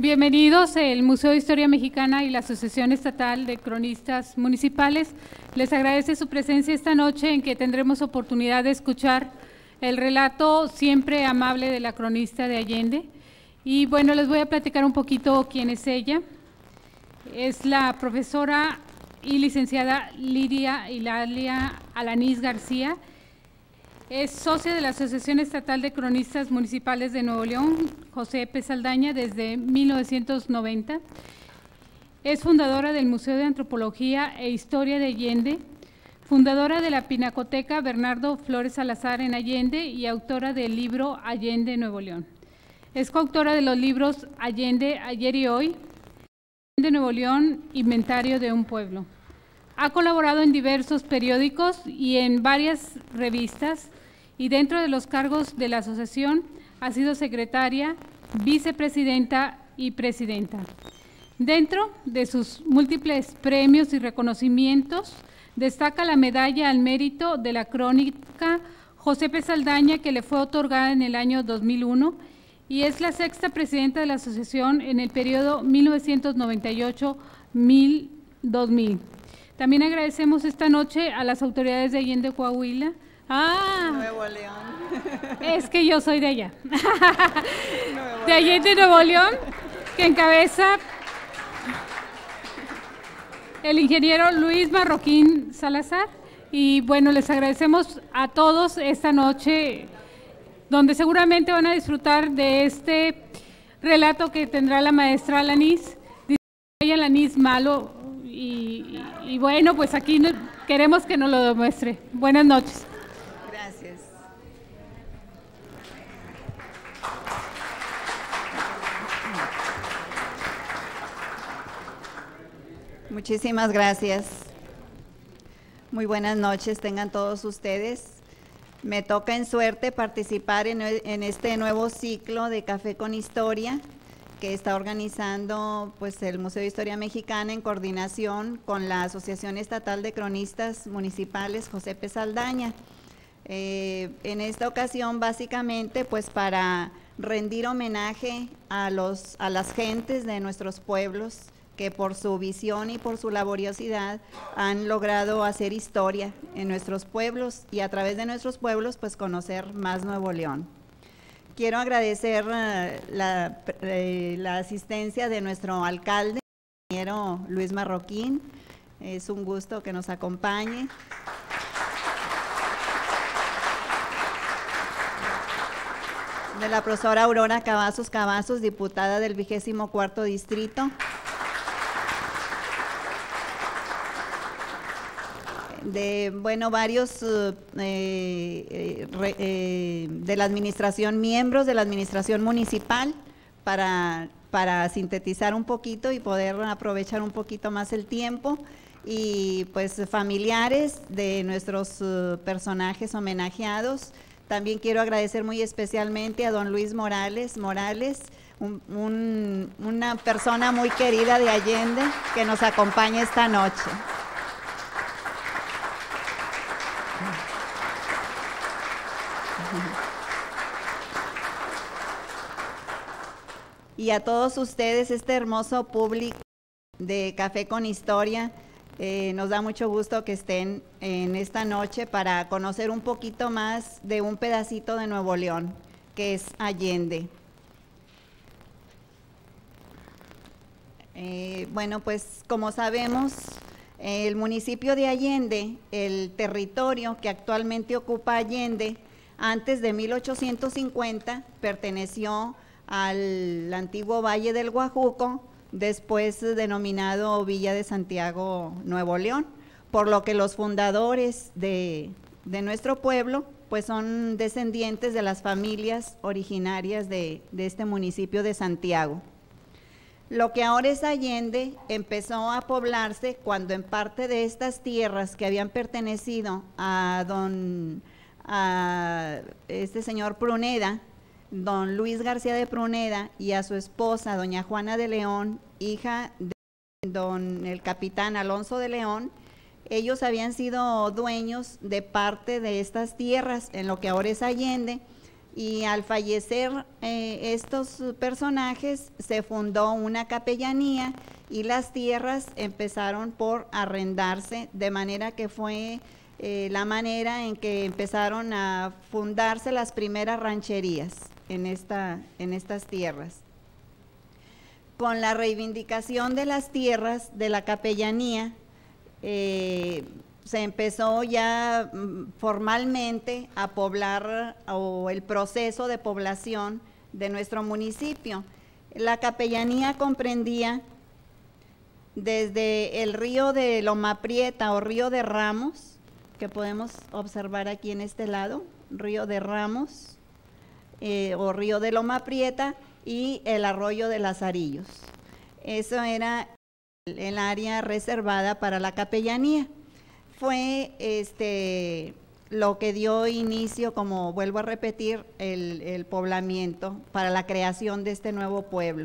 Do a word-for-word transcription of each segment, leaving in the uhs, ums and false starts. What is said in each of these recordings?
Bienvenidos el Museo de Historia Mexicana y la Asociación Estatal de Cronistas Municipales. Les agradece su presencia esta noche en que tendremos oportunidad de escuchar el relato siempre amable de la cronista de Allende. Y bueno, les voy a platicar un poquito quién es ella. Es la profesora y licenciada Lidia Hilaria Alanís García. Es socia de la Asociación Estatal de Cronistas Municipales de Nuevo León, José P. Saldaña, desde mil novecientos noventa. Es fundadora del Museo de Antropología e Historia de Allende, fundadora de la Pinacoteca Bernardo Flores Salazar en Allende y autora del libro Allende, Nuevo León. Es coautora de los libros Allende, Ayer y Hoy, Allende, Nuevo León, Inventario de un Pueblo. Ha colaborado en diversos periódicos y en varias revistas, y dentro de los cargos de la asociación ha sido secretaria, vicepresidenta y presidenta. Dentro de sus múltiples premios y reconocimientos, destaca la medalla al mérito de la crónica José P. Saldaña, que le fue otorgada en el año dos mil uno, y es la sexta presidenta de la asociación en el periodo mil novecientos noventa y ocho a dos mil. También agradecemos esta noche a las autoridades de Allende, Coahuila. Ah, Nuevo León. Es que yo soy de allá. De Allende, Nuevo León, que encabeza el ingeniero Luis Marroquín Salazar. Y bueno, les agradecemos a todos esta noche, donde seguramente van a disfrutar de este relato que tendrá la maestra Alanís. Dice Alanís malo, y, y, y bueno, pues aquí no, queremos que nos lo demuestre. Buenas noches. Gracias. Muchísimas gracias. Muy buenas noches tengan todos ustedes. Me toca en suerte participar en, en este nuevo ciclo de Café con Historia que está organizando pues, el Museo de Historia Mexicana en coordinación con la Asociación Estatal de Cronistas Municipales José P. Saldaña. Eh, en esta ocasión básicamente pues para rendir homenaje a, los, a las gentes de nuestros pueblos que por su visión y por su laboriosidad han logrado hacer historia en nuestros pueblos y a través de nuestros pueblos pues conocer más Nuevo León. Quiero agradecer uh, la, eh, la asistencia de nuestro alcalde, el ingeniero Luis Marroquín. Es un gusto que nos acompañe. De la profesora Aurora Cavazos Cavazos, diputada del vigésimo cuarto distrito. De, bueno, varios uh, eh, re, eh, de la administración, miembros de la administración municipal, para, para sintetizar un poquito y poder aprovechar un poquito más el tiempo, y pues familiares de nuestros uh, personajes homenajeados. También quiero agradecer muy especialmente a don Luis Morales, Morales, un, un, una persona muy querida de Allende que nos acompaña esta noche. Y a todos ustedes, este hermoso público de Café con Historia, eh, nos da mucho gusto que estén en esta noche para conocer un poquito más de un pedacito de Nuevo León, que es Allende. Eh, bueno, pues como sabemos, el municipio de Allende, el territorio que actualmente ocupa Allende, antes de mil ochocientos cincuenta perteneció al antiguo Valle del Guajuco, después denominado Villa de Santiago, Nuevo León, por lo que los fundadores de, de nuestro pueblo pues son descendientes de las familias originarias de, de este municipio de Santiago. Lo que ahora es Allende empezó a poblarse cuando en parte de estas tierras que habían pertenecido a don a este señor Pruneda, don Luis García de Pruneda, y a su esposa, doña Juana de León, hija de don el capitán Alonso de León, ellos habían sido dueños de parte de estas tierras en lo que ahora es Allende, y al fallecer eh, estos personajes se fundó una capellanía y las tierras empezaron por arrendarse, de manera que fue eh, la manera en que empezaron a fundarse las primeras rancherías en, esta, en estas tierras. Con la reivindicación de las tierras de la capellanía, eh, se empezó ya formalmente a poblar, o el proceso de población de nuestro municipio. La capellanía comprendía desde el río de Loma Prieta o río de Ramos, que podemos observar aquí en este lado, río de Ramos eh, o río de Loma Prieta, y el arroyo de Lazarillos. Eso era el área reservada para la capellanía. Fue este, lo que dio inicio, como vuelvo a repetir, el, el poblamiento para la creación de este nuevo pueblo.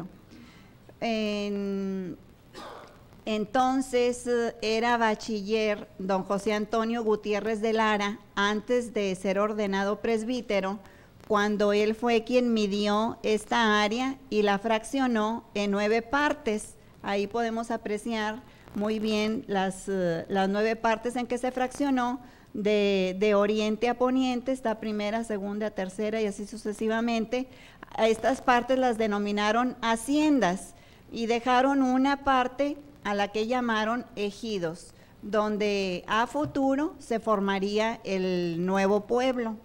En, entonces era bachiller don José Antonio Gutiérrez de Lara, antes de ser ordenado presbítero, cuando él fue quien midió esta área y la fraccionó en nueve partes. Ahí podemos apreciar muy bien las, uh, las nueve partes en que se fraccionó, de, de oriente a poniente, está primera, segunda, tercera y así sucesivamente. A estas partes las denominaron haciendas y dejaron una parte a la que llamaron ejidos, donde a futuro se formaría el nuevo pueblo.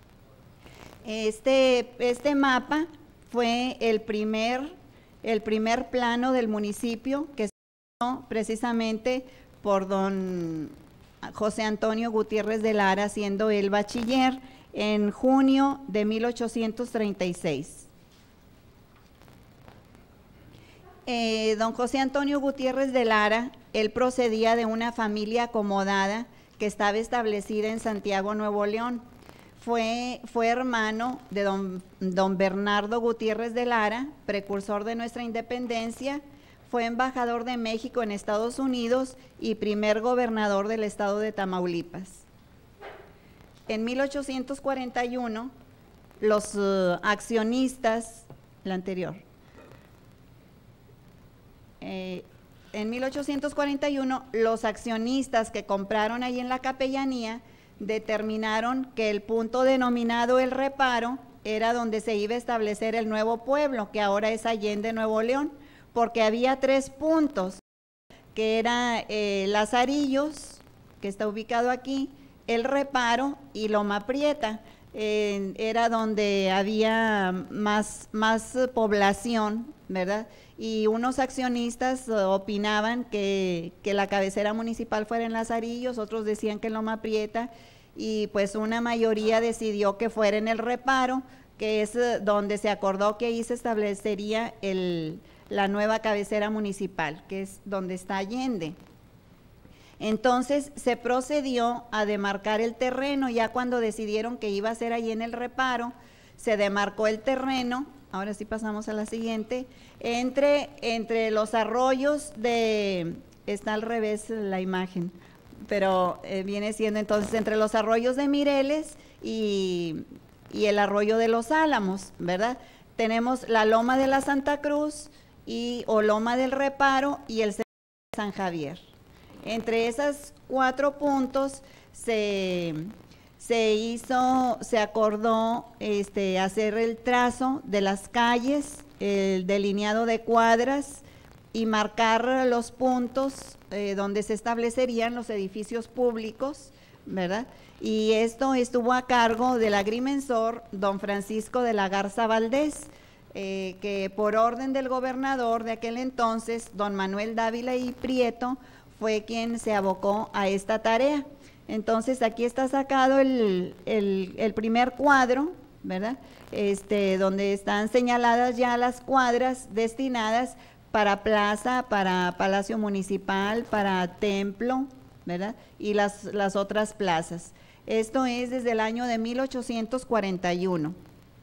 Este, este mapa fue el primer, el primer plano del municipio que se hizo precisamente por don José Antonio Gutiérrez de Lara, siendo él bachiller, en junio de mil ochocientos treinta y seis. Eh, don José Antonio Gutiérrez de Lara, él procedía de una familia acomodada que estaba establecida en Santiago, Nuevo León. Fue, fue hermano de don, don Bernardo Gutiérrez de Lara, precursor de nuestra independencia, fue embajador de México en Estados Unidos y primer gobernador del estado de Tamaulipas. En mil ochocientos cuarenta y uno, los uh, accionistas, la anterior, eh, en mil ochocientos cuarenta y uno, los accionistas que compraron ahí en la capellanía determinaron que el punto denominado El Reparo era donde se iba a establecer el nuevo pueblo, que ahora es Allende, Nuevo León, porque había tres puntos, que era eh, Lazarillos, que está ubicado aquí, El Reparo y Loma Prieta. Eh, era donde había más, más población, ¿verdad? Y unos accionistas uh, opinaban que, que la cabecera municipal fuera en Lazarillos, otros decían que en Loma Prieta, y pues una mayoría decidió que fuera en El Reparo, que es uh, donde se acordó que ahí se establecería el, la nueva cabecera municipal, que es donde está Allende. Entonces se procedió a demarcar el terreno, ya cuando decidieron que iba a ser ahí en El Reparo, se demarcó el terreno, ahora sí pasamos a la siguiente, entre, entre los arroyos de, está al revés la imagen, pero eh, viene siendo entonces entre los arroyos de Mireles y, y el arroyo de los Álamos, ¿verdad? Tenemos la Loma de la Santa Cruz y o Loma del Reparo y el Cerro de San Javier. Entre esos cuatro puntos se, se hizo, se acordó este, hacer el trazo de las calles, el delineado de cuadras y marcar los puntos eh, donde se establecerían los edificios públicos, ¿verdad? Y esto estuvo a cargo del agrimensor don Francisco de la Garza Valdés, eh, que por orden del gobernador de aquel entonces, don Manuel Dávila y Prieto, fue quien se abocó a esta tarea. Entonces aquí está sacado el, el, el primer cuadro, ¿verdad? Este, donde están señaladas ya las cuadras destinadas para plaza, para palacio municipal, para templo, ¿verdad? Y las, las otras plazas. Esto es desde el año de mil ochocientos cuarenta y uno.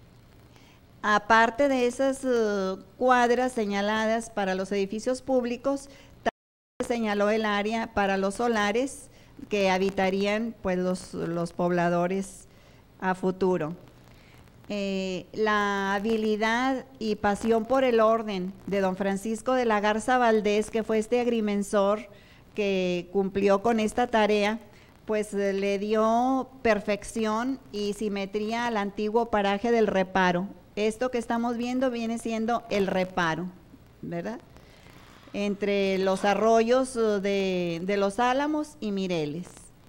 Aparte de esas uh, cuadras señaladas para los edificios públicos, señaló el área para los solares que habitarían pues los, los pobladores a futuro. eh, la habilidad y pasión por el orden de don Francisco de la Garza Valdés, que fue este agrimensor que cumplió con esta tarea, pues eh, le dio perfección y simetría al antiguo paraje del Reparo. Esto que estamos viendo viene siendo el Reparo, ¿verdad? Entre los arroyos de, de Los Álamos y Mireles.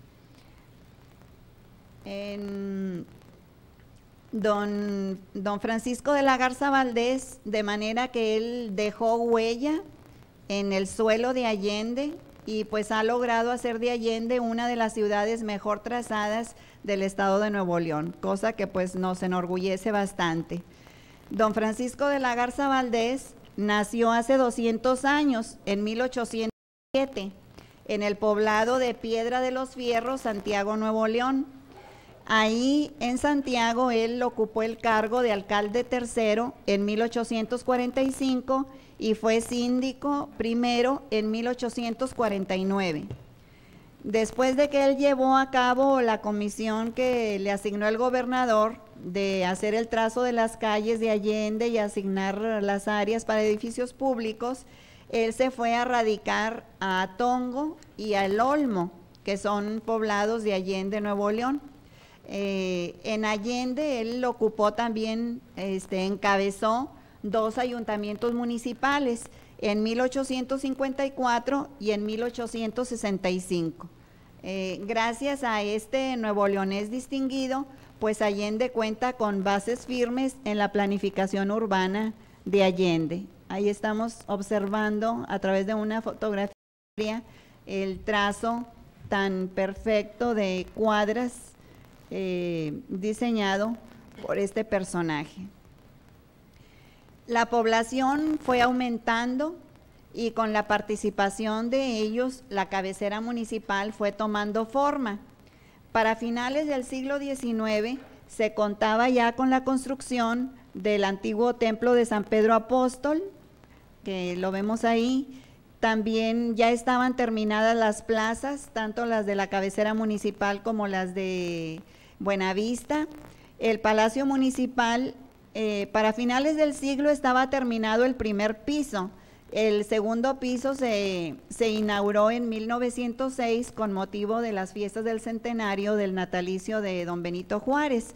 En don, don Francisco de la Garza Valdés, de manera que él dejó huella en el suelo de Allende y pues ha logrado hacer de Allende una de las ciudades mejor trazadas del estado de Nuevo León, cosa que pues nos enorgullece bastante. Don Francisco de la Garza Valdés nació hace doscientos años, en mil ochocientos siete, en el poblado de Piedra de los Fierros, Santiago, Nuevo León. Ahí en Santiago él ocupó el cargo de alcalde tercero en mil ochocientos cuarenta y cinco y fue síndico primero en mil ochocientos cuarenta y nueve. Después de que él llevó a cabo la comisión que le asignó el gobernador de hacer el trazo de las calles de Allende y asignar las áreas para edificios públicos, él se fue a radicar a Atongo y a El Olmo, que son poblados de Allende, Nuevo León. Eh, en Allende él ocupó también, este, encabezó dos ayuntamientos municipales en mil ochocientos cincuenta y cuatro y en mil ochocientos sesenta y cinco. Eh, gracias a este nuevo leonés distinguido, pues Allende cuenta con bases firmes en la planificación urbana de Allende. Ahí estamos observando a través de una fotografía el trazo tan perfecto de cuadras eh, diseñado por este personaje. La población fue aumentando y con la participación de ellos, la cabecera municipal fue tomando forma. Para finales del siglo diecinueve se contaba ya con la construcción del antiguo templo de San Pedro Apóstol, que lo vemos ahí. También ya estaban terminadas las plazas, tanto las de la cabecera municipal como las de Buenavista. El Palacio Municipal, eh, para finales del siglo estaba terminado el primer piso. El segundo piso se, se inauguró en mil novecientos seis con motivo de las fiestas del centenario del natalicio de don Benito Juárez.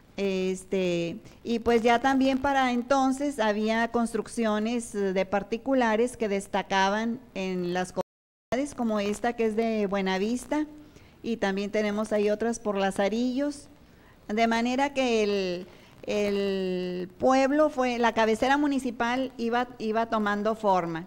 Este, y pues ya también para entonces había construcciones de particulares que destacaban en las comunidades, como esta que es de Buenavista, y también tenemos ahí otras por Lazarillos, de manera que el, el pueblo fue, la cabecera municipal iba, iba tomando forma.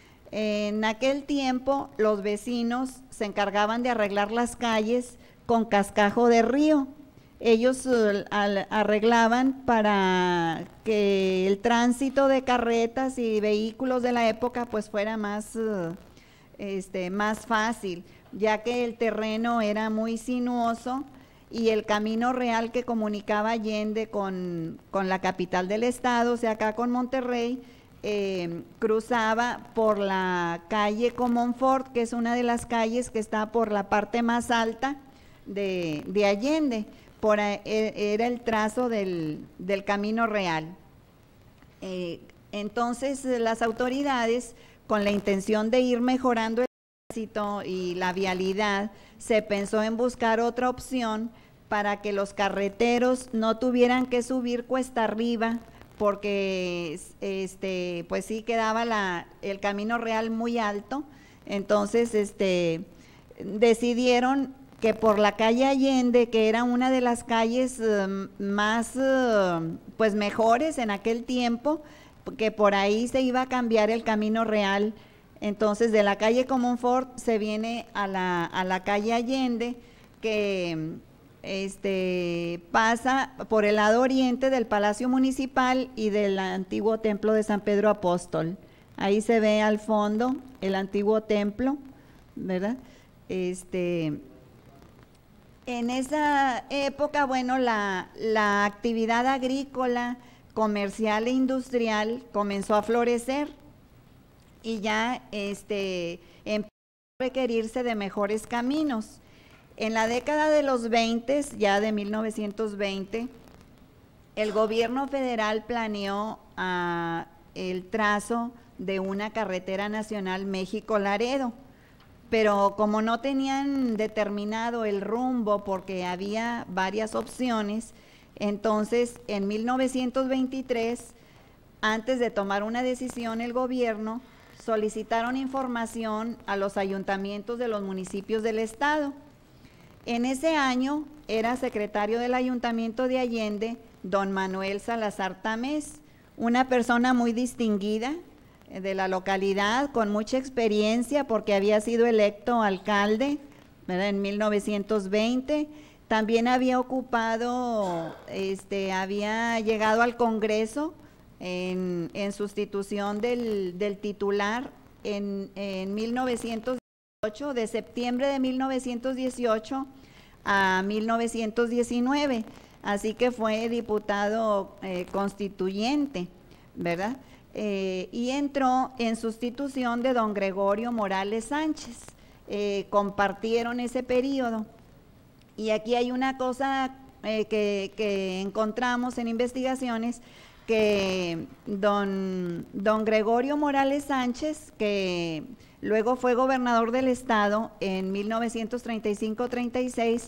En aquel tiempo los vecinos se encargaban de arreglar las calles con cascajo de río. Ellos uh, al, arreglaban para que el tránsito de carretas y vehículos de la época pues fuera más, uh, este, más fácil, ya que el terreno era muy sinuoso y el camino real que comunicaba Allende con, con la capital del estado, o sea, acá con Monterrey, eh, cruzaba por la calle Comonfort, que es una de las calles que está por la parte más alta de, de Allende. Por, era el trazo del, del camino real. Eh, entonces las autoridades, con la intención de ir mejorando el tránsito y la vialidad, se pensó en buscar otra opción para que los carreteros no tuvieran que subir cuesta arriba, porque este, pues sí quedaba la, el camino real muy alto. Entonces este, decidieron que por la calle Allende, que era una de las calles uh, más uh, pues mejores en aquel tiempo, que por ahí se iba a cambiar el camino real. Entonces de la calle Comonfort se viene a la, a la calle Allende, que este, pasa por el lado oriente del Palacio Municipal y del antiguo templo de San Pedro Apóstol. Ahí se ve al fondo el antiguo templo, ¿verdad? Este... En esa época, bueno, la, la actividad agrícola, comercial e industrial comenzó a florecer y ya este, empezó a requerirse de mejores caminos. En la década de los veinte, ya de mil novecientos veinte, el gobierno federal planeó uh, el trazo de una carretera nacional México-Laredo, pero como no tenían determinado el rumbo porque había varias opciones, entonces en mil novecientos veintitrés, antes de tomar una decisión, el gobierno solicitaron información a los ayuntamientos de los municipios del estado. En ese año era secretario del Ayuntamiento de Allende don Manuel Salazar Tamés, una persona muy distinguida de la localidad, con mucha experiencia porque había sido electo alcalde, ¿verdad?, en mil novecientos veinte. También había ocupado, este, había llegado al Congreso en, en sustitución del, del titular en, en mil novecientos dieciocho, de septiembre de mil novecientos dieciocho a mil novecientos diecinueve, así que fue diputado eh, constituyente, ¿verdad? Eh, y entró en sustitución de don Gregorio Morales Sánchez. Eh, compartieron ese periodo. Y aquí hay una cosa eh, que, que encontramos en investigaciones, que don, don Gregorio Morales Sánchez, que luego fue gobernador del estado en mil novecientos treinta y cinco treinta y seis,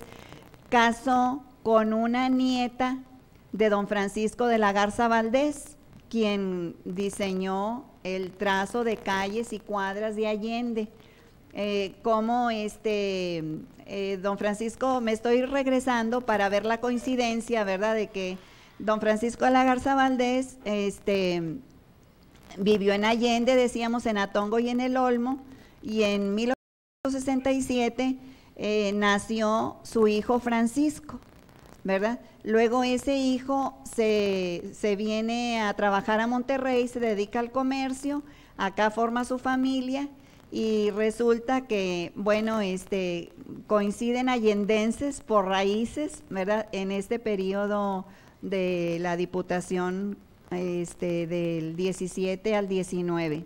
casó con una nieta de don Francisco de la Garza Valdés, quien diseñó el trazo de calles y cuadras de Allende. Eh, como este, eh, don Francisco, me estoy regresando para ver la coincidencia, ¿verdad?, de que don Francisco de la Garza Valdés este, vivió en Allende, decíamos, en Atongo y en El Olmo, y en mil ochocientos sesenta y siete eh, nació su hijo Francisco, ¿verdad? Luego ese hijo se, se viene a trabajar a Monterrey, se dedica al comercio, acá forma su familia y resulta que, bueno, este, coinciden allendenses por raíces, ¿verdad?, en este periodo de la diputación este, del diecisiete al diecinueve.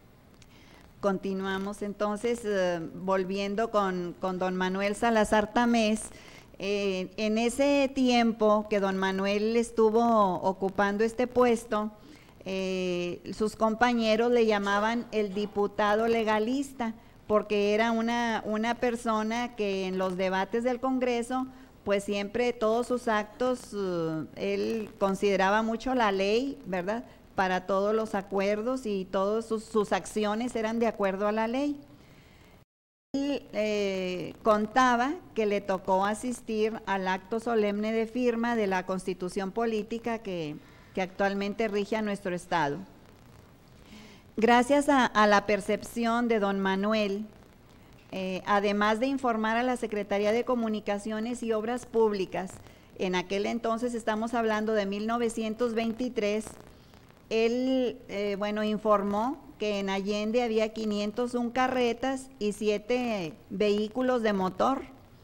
Continuamos entonces, eh, volviendo con, con don Manuel Salazar Tamés. Eh, en ese tiempo que don Manuel estuvo ocupando este puesto, eh, sus compañeros le llamaban el diputado legalista, porque era una, una persona que en los debates del Congreso, pues siempre todos sus actos, uh, él consideraba mucho la ley, ¿verdad?, para todos los acuerdos, y todas sus, sus acciones eran de acuerdo a la ley. Él eh, contaba que le tocó asistir al acto solemne de firma de la Constitución Política que, que actualmente rige a nuestro estado. Gracias a, a la percepción de don Manuel, eh, además de informar a la Secretaría de Comunicaciones y Obras Públicas, en aquel entonces estamos hablando de mil novecientos veintitrés, él, eh, bueno, informó que en Allende había quinientas una carretas y siete vehículos de motor.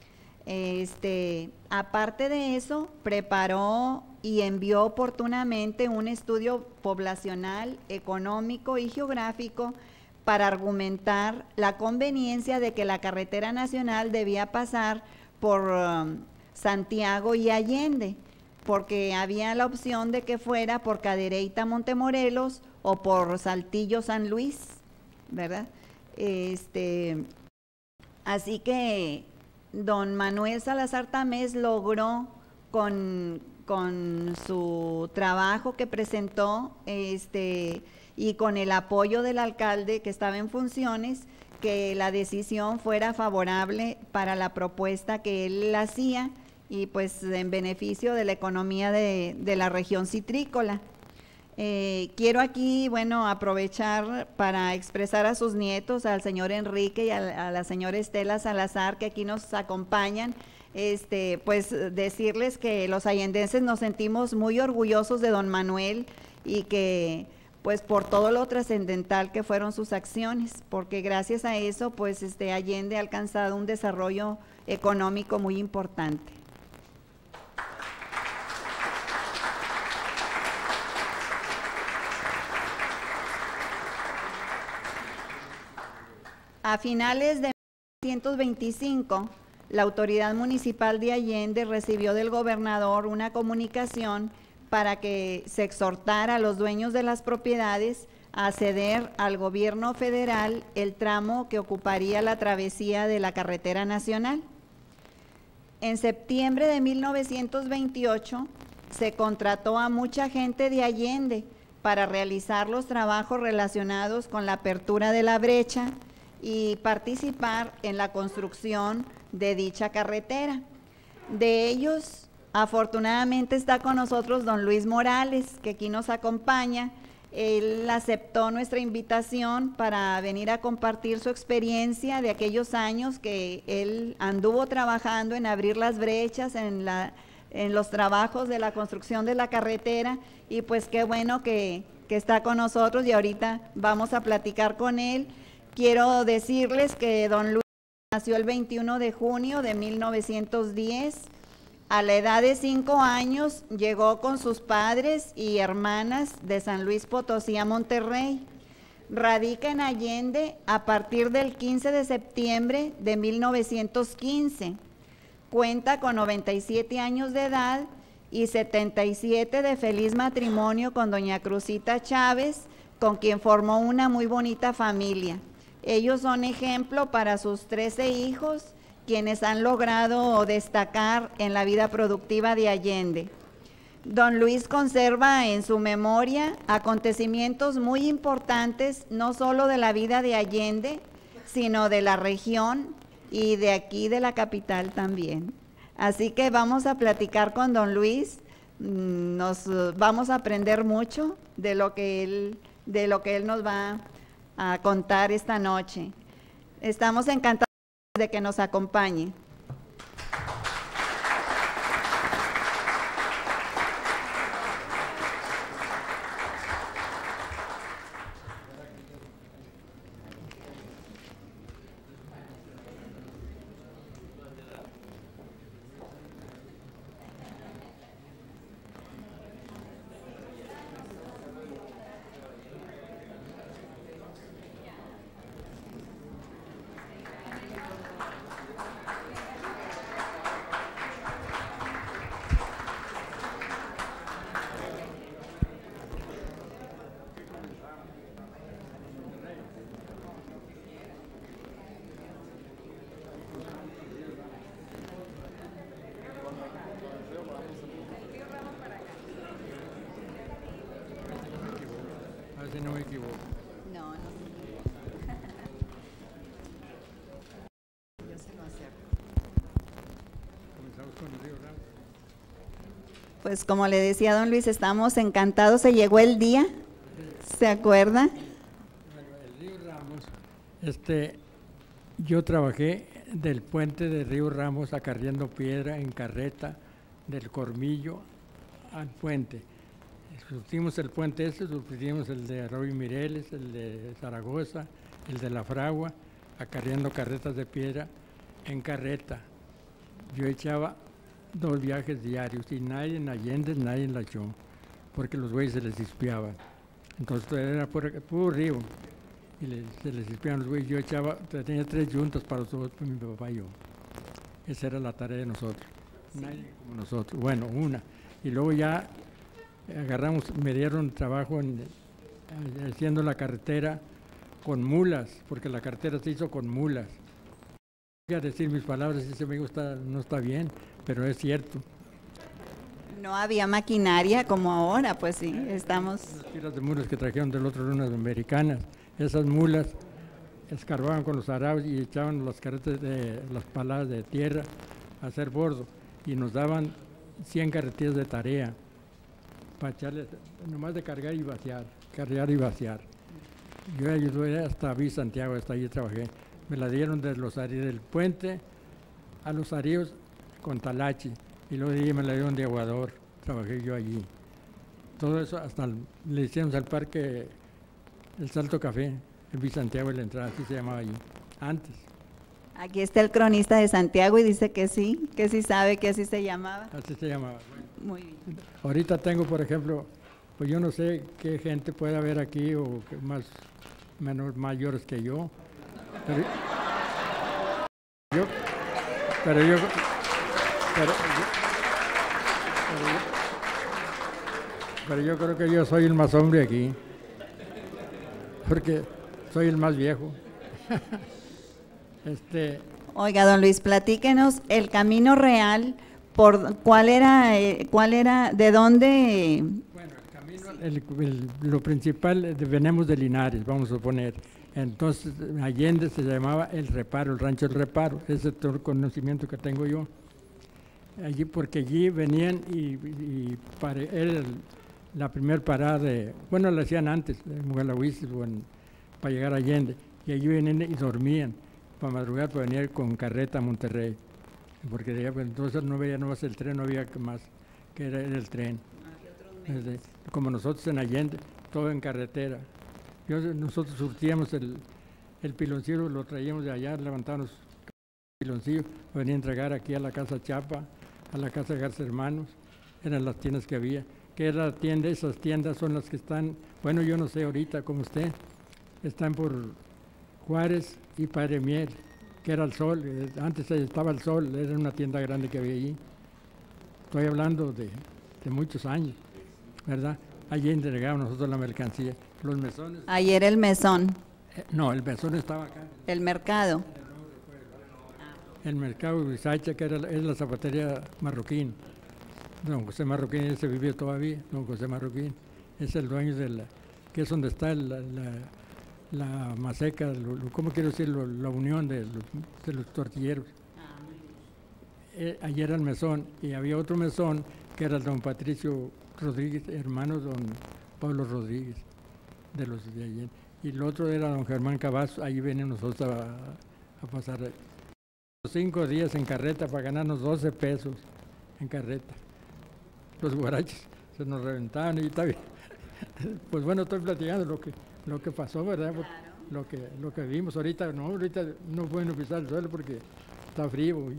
Este, aparte de eso, preparó y envió oportunamente un estudio poblacional, económico y geográfico para argumentar la conveniencia de que la carretera nacional debía pasar por um, Santiago y Allende, porque había la opción de que fuera por Cadereyta, Montemorelos, o por Saltillo, San Luis, ¿verdad? Este, así que don Manuel Salazar Tamés logró con, con su trabajo que presentó este, y con el apoyo del alcalde que estaba en funciones, que la decisión fuera favorable para la propuesta que él hacía, y pues en beneficio de la economía de, de la región citrícola. Eh, quiero aquí, bueno, aprovechar para expresar a sus nietos, al señor Enrique y a, a la señora Estela Salazar, que aquí nos acompañan, este, pues decirles que los allendenses nos sentimos muy orgullosos de don Manuel, y que pues por todo lo trascendental que fueron sus acciones, porque gracias a eso pues este Allende ha alcanzado un desarrollo económico muy importante. A finales de mil novecientos veinticinco, la autoridad municipal de Allende recibió del gobernador una comunicación para que se exhortara a los dueños de las propiedades a ceder al gobierno federal el tramo que ocuparía la travesía de la carretera nacional. En septiembre de mil novecientos veintiocho se contrató a mucha gente de Allende para realizar los trabajos relacionados con la apertura de la brecha y participar en la construcción de dicha carretera. De ellos, afortunadamente está con nosotros don Luis Morales, que aquí nos acompaña. Él aceptó nuestra invitación para venir a compartir su experiencia de aquellos años que él anduvo trabajando en abrir las brechas, en, la, en los trabajos de la construcción de la carretera, y pues qué bueno que, que está con nosotros y ahorita vamos a platicar con él. Quiero decirles que don Luis nació el veintiuno de junio de mil novecientos diez. A la edad de cinco años llegó con sus padres y hermanas de San Luis Potosí a Monterrey. Radica en Allende a partir del quince de septiembre de mil novecientos quince. Cuenta con noventa y siete años de edad y setenta y siete de feliz matrimonio con doña Cruzita Chávez, con quien formó una muy bonita familia. Ellos son ejemplo para sus trece hijos, quienes han logrado destacar en la vida productiva de Allende. Don Luis conserva en su memoria acontecimientos muy importantes, no solo de la vida de Allende, sino de la región y de aquí de la capital también. Así que vamos a platicar con don Luis, nos vamos a aprender mucho de lo que él, de lo que él nos va a contar esta noche. Estamos encantados de que nos acompañe. Si no me equivoco. No, no. Yo se lo acerco. Comenzamos con el río Ramos. Pues como le decía don Luis, estamos encantados, se llegó el día, ¿se acuerda? Bueno, el río Ramos, este, yo trabajé del puente de río Ramos acarreando piedra en carreta del Cormillo al puente. Surtimos el puente este, surtimos el de Arroyo Mireles, el de Zaragoza, el de La Fragua, acarreando carretas de piedra en carreta. Yo echaba dos viajes diarios y nadie en Allende, nadie en la echó, porque los güeyes se les espiaban. Entonces era por, puro río y les, se les espiaban los güeyes. Yo echaba, tenía tres yuntas para los dos, mi papá y yo. Esa era la tarea de nosotros, sí. Nadie como nosotros. Bueno, una. Y luego ya agarramos, me dieron trabajo en, haciendo la carretera con mulas, porque la carretera se hizo con mulas. Voy a decir mis palabras, ese amigo está, no está bien, pero es cierto. No había maquinaria como ahora, pues sí, estamos... Las pilas de mulas que trajeron del otro lado, unas americanas, esas mulas escarbaban con los araos y echaban las carretas de las paladas de tierra a hacer bordo y nos daban cien carretillas de tarea para echarles, nomás de cargar y vaciar, cargar y vaciar. Yo ayudé hasta Villa Santiago, hasta allí trabajé. Me la dieron de los aríos del puente a los aríos con Talachi, y luego de allí me la dieron de Aguador, trabajé yo allí. Todo eso hasta el, le hicimos al parque el Salto Café, en Villa Santiago, en la entrada, así se llamaba allí, antes. Aquí está el cronista de Santiago y dice que sí, que sí sabe que así se llamaba. Así se llamaba. Muy bien. Ahorita tengo, por ejemplo, pues yo no sé qué gente puede haber aquí o que más menos mayores que yo, pero yo, pero yo, pero, yo, pero yo, pero yo creo que yo soy el más hombre aquí, porque soy el más viejo. este, Oiga, don Luis, platíquenos el camino real, por cuál era, eh, cuál era, de dónde. Bueno, el camino, el, el, lo principal, eh, venimos de Linares, vamos a suponer. Entonces, Allende se llamaba El Reparo, el rancho El Reparo, ese es todo el conocimiento que tengo yo. Allí, porque allí venían y, y para, era el, la primera parada de, bueno, lo hacían antes, en Mugalagüiz, bueno, para llegar a Allende, y allí venían y dormían, para madrugar, para venir con carreta a Monterrey, porque ya, pues, entonces no veía nomás el tren, no había más, que era, era el tren. Desde, como nosotros en Allende, todo en carretera. Yo, nosotros surtíamos el, el piloncillo, lo traíamos de allá, levantábamos el piloncillo, lo venía a entregar aquí a la Casa Chapa, a la Casa Garza Hermanos, eran las tiendas que había. ¿Qué era la tienda? Esas tiendas son las que están, bueno, yo no sé ahorita como usted, están por Juárez y Padre Mier, que era el Sol, antes estaba el Sol, era una tienda grande que había allí. Estoy hablando de, de muchos años, ¿verdad? Allí entregábamos nosotros la mercancía. Los mesones. Ahí era el mesón. Eh, no, el mesón estaba acá. El mercado. El mercado de Huizacha, que era, es la zapatería Marroquín. Don José Marroquín, ese vive todavía, don José Marroquín. Es el dueño de la, que es donde está la, la, la maseca, lo, ¿cómo quiero decirlo? La unión de los, de los tortilleros. Eh, allí era el mesón, y había otro mesón, que era el don Patricio Rodríguez, hermano don Pablo Rodríguez, de los de allí. Y el otro era don Germán Cavazos, allí venimos nosotros a, a pasar cinco días en carreta para ganarnos doce pesos en carreta. Los guaraches se nos reventaban y está bien. Pues bueno, estoy platicando lo que, lo que pasó, ¿verdad? Claro. Lo que, lo que vimos ahorita, no, ahorita no pueden pisar el suelo porque está frío. Y, y,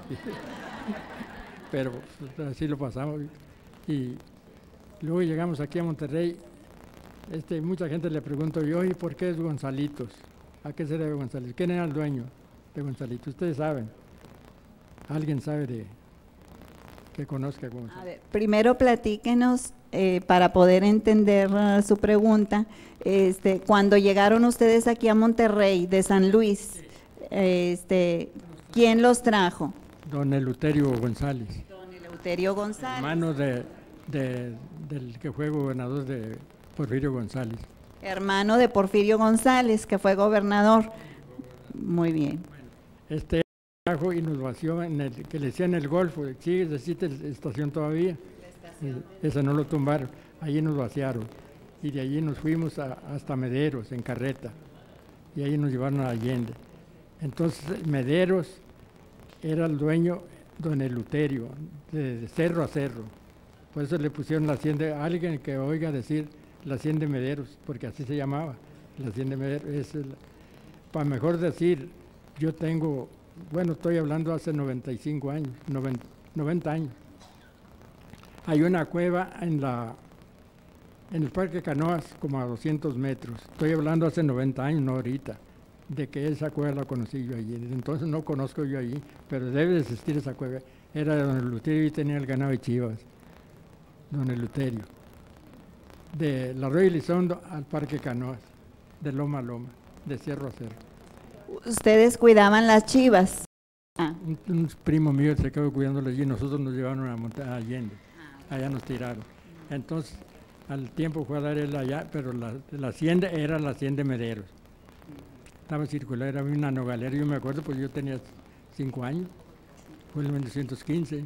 pero pues, así lo pasamos. Y, y luego llegamos aquí a Monterrey. Este, mucha gente le pregunto yo, ¿y por qué es Gonzalitos? ¿A qué se debe Gonzalitos? ¿Quién era el dueño de Gonzalitos? Ustedes saben. ¿Alguien sabe de que conozca Gonzalitos? A ver, primero platíquenos eh, para poder entender uh, su pregunta. Este, cuando llegaron ustedes aquí a Monterrey de San Luis, sí. este, ¿quién los trajo? Don Eleuterio González. Don Eleuterio González. Hermano de, de, del que fue gobernador de Porfirio González. Hermano de Porfirio González, que fue gobernador. Muy bien. Bueno, este trajo y nos vació en el que le decían el Golfo. Sí, existe la estación todavía. La estación. Ese no lo tumbaron. Allí nos vaciaron. Y de allí nos fuimos a, hasta Mederos, en carreta. Y ahí nos llevaron a Allende. Entonces, Mederos era el dueño don Eleuterio, de, de cerro a cerro. Por eso le pusieron la hacienda, a alguien que oiga decir la hacienda de Mederos, porque así se llamaba, la hacienda de Mederos. Es el, para mejor decir, yo tengo, bueno, estoy hablando hace noventa y cinco años, noventa, noventa años. Hay una cueva en la en el Parque Canoas, como a doscientos metros. Estoy hablando hace noventa años, no ahorita, de que esa cueva la conocí yo allí. Desde entonces no conozco yo allí, pero debe de existir esa cueva. Era de don Eleuterio y tenía el ganado de chivas, don Eleuterio. De la Arroyo Elizondo al Parque Canoas, de loma a loma, de cerro a cerro. ¿Ustedes cuidaban las chivas? Ah. Un, un primo mío se quedó cuidándolas allí, nosotros nos llevaron a, Monte, a Allende, allá nos tiraron. Entonces, al tiempo fue a dar él allá, pero la, la hacienda era la hacienda de Mederos. Estaba circular, era una nogalera, yo me acuerdo, pues yo tenía cinco años, fue en mil novecientos quince.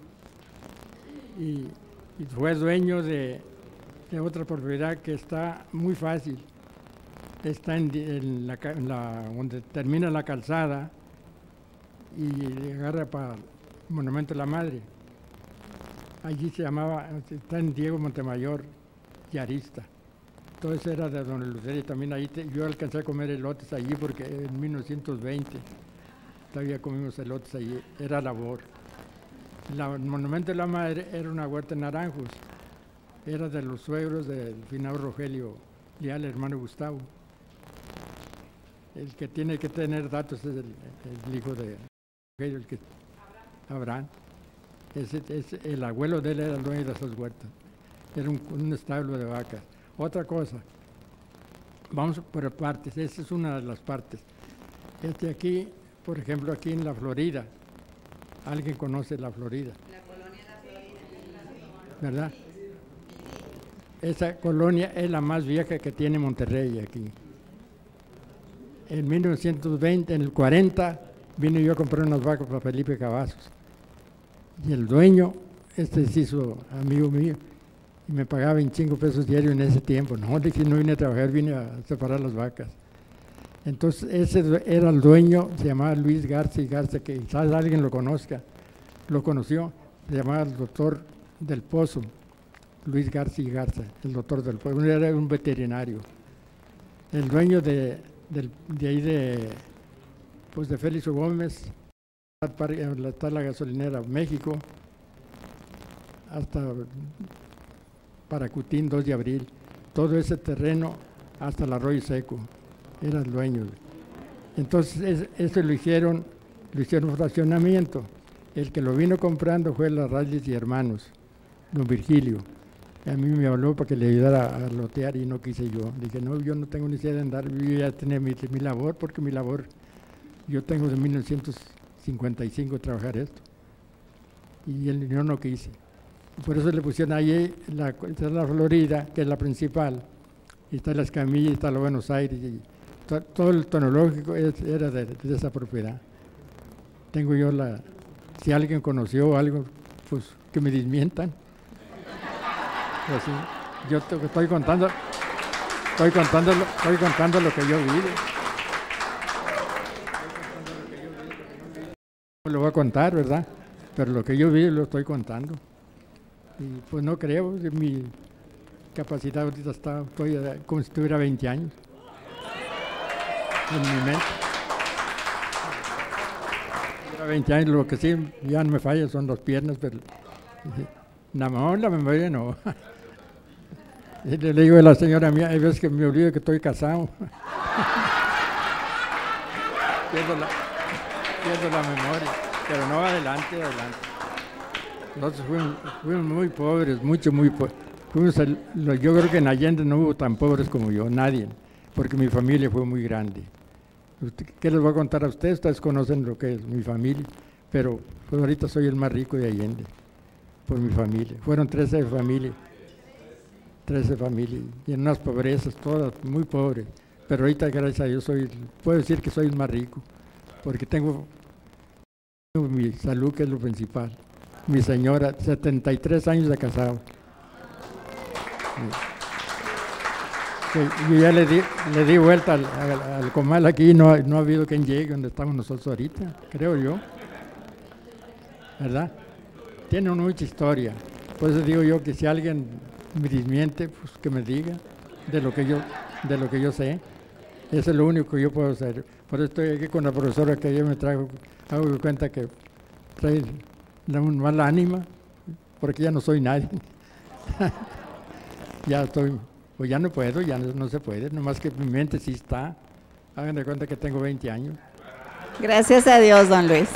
Y, y fue dueño de, de otra propiedad que está muy fácil. Está en, en, la, en la, donde termina la calzada y agarra para el Monumento de la Madre. Allí se llamaba, está en Diego Montemayor, Yarista. Todo eso era de don Eleuterio. También ahí te, yo alcancé a comer elotes allí porque en mil novecientos veinte todavía comimos elotes allí, era labor. La, el Monumento de la Madre era una huerta de naranjos, era de los suegros del finado Rogelio Leal, hermano Gustavo. El que tiene que tener datos es el, el hijo de Rogelio, el que Abraham. Ese, ese, el abuelo de él era el dueño de esas huertas. era un, un establo de vacas. Otra cosa, vamos por partes, esta es una de las partes. Este aquí, por ejemplo, aquí en la Florida, ¿alguien conoce la Florida? La colonia La Florida. ¿Verdad? Esa colonia es la más vieja que tiene Monterrey aquí. En mil novecientos veinte, en el cuarenta, vine yo a comprar unas vacas para Felipe Cavazos. Y el dueño, este se hizo amigo mío, y me pagaba veinticinco pesos diarios en ese tiempo. No, dije, no vine a trabajar, vine a separar las vacas. Entonces, ese era el dueño, se llamaba Luis Garza y Garza, que quizás alguien lo conozca, lo conoció, se llamaba el doctor del Pozo, Luis Garza y Garza, el doctor del Pozo, era un veterinario. El dueño de, de, de ahí de, pues de Félix Gómez, está la gasolinera México, hasta Paracutín, dos de abril, todo ese terreno hasta el Arroyo Seco, era el dueño. Entonces, eso lo hicieron, lo hicieron fraccionamiento. El que lo vino comprando fue la Rayles y Hermanos, don Virgilio. A mí me habló para que le ayudara a lotear y no quise yo. Dije, no, yo no tengo necesidad de andar, yo ya tenía mi, mi labor, porque mi labor, yo tengo de mil novecientos cincuenta y cinco trabajar esto. Y él, yo no quise. Por eso le pusieron ahí la, la Florida, que es la principal, y está la Escamilla, y está la Buenos Aires, y to, todo el tonológico es, era de, de esa propiedad. Tengo yo la, si alguien conoció algo, pues que me desmientan. Pues sí, yo te, estoy contando, estoy contando, estoy contando lo que yo vi. No lo voy a contar, ¿verdad? Pero lo que yo vi lo estoy contando. Y pues no creo, mi capacidad ahorita está, estoy como si tuviera veinte años en mi mente. Tuviera veinte años, lo que sí ya no me falla son las piernas, pero nada más la memoria no. Y le digo a la señora mía, hay veces que me olvido que estoy casado. pierdo, la, pierdo la memoria, pero no, adelante, adelante. Nosotros fuimos, fuimos muy pobres, mucho, muy pobres. Fuimos el, yo creo que en Allende no hubo tan pobres como yo, nadie, porque mi familia fue muy grande. ¿Qué les voy a contar a ustedes? Ustedes conocen lo que es mi familia, pero pues ahorita soy el más rico de Allende, por mi familia. Fueron trece familias, trece familias, y en unas pobrezas, todas muy pobres. Pero ahorita, gracias a Dios, soy, puedo decir que soy el más rico, porque tengo, tengo mi salud, que es lo principal. Mi señora, setenta y tres años de casado. Sí, yo ya le di, le di vuelta al, al, al comal aquí, no, no ha habido quien llegue donde estamos nosotros ahorita, creo yo. ¿Verdad? Tiene mucha historia. Por eso digo yo que si alguien me desmiente, pues que me diga de lo que yo, de lo que yo sé. Eso es lo único que yo puedo hacer. Por eso estoy aquí con la profesora que ayer me trajo, hago de cuenta que trae una mala ánima, porque ya no soy nadie. Ya estoy, pues ya no puedo, ya no, no se puede, nomás que mi mente sí está. Hagan de cuenta que tengo veinte años. Gracias a Dios, don Luis.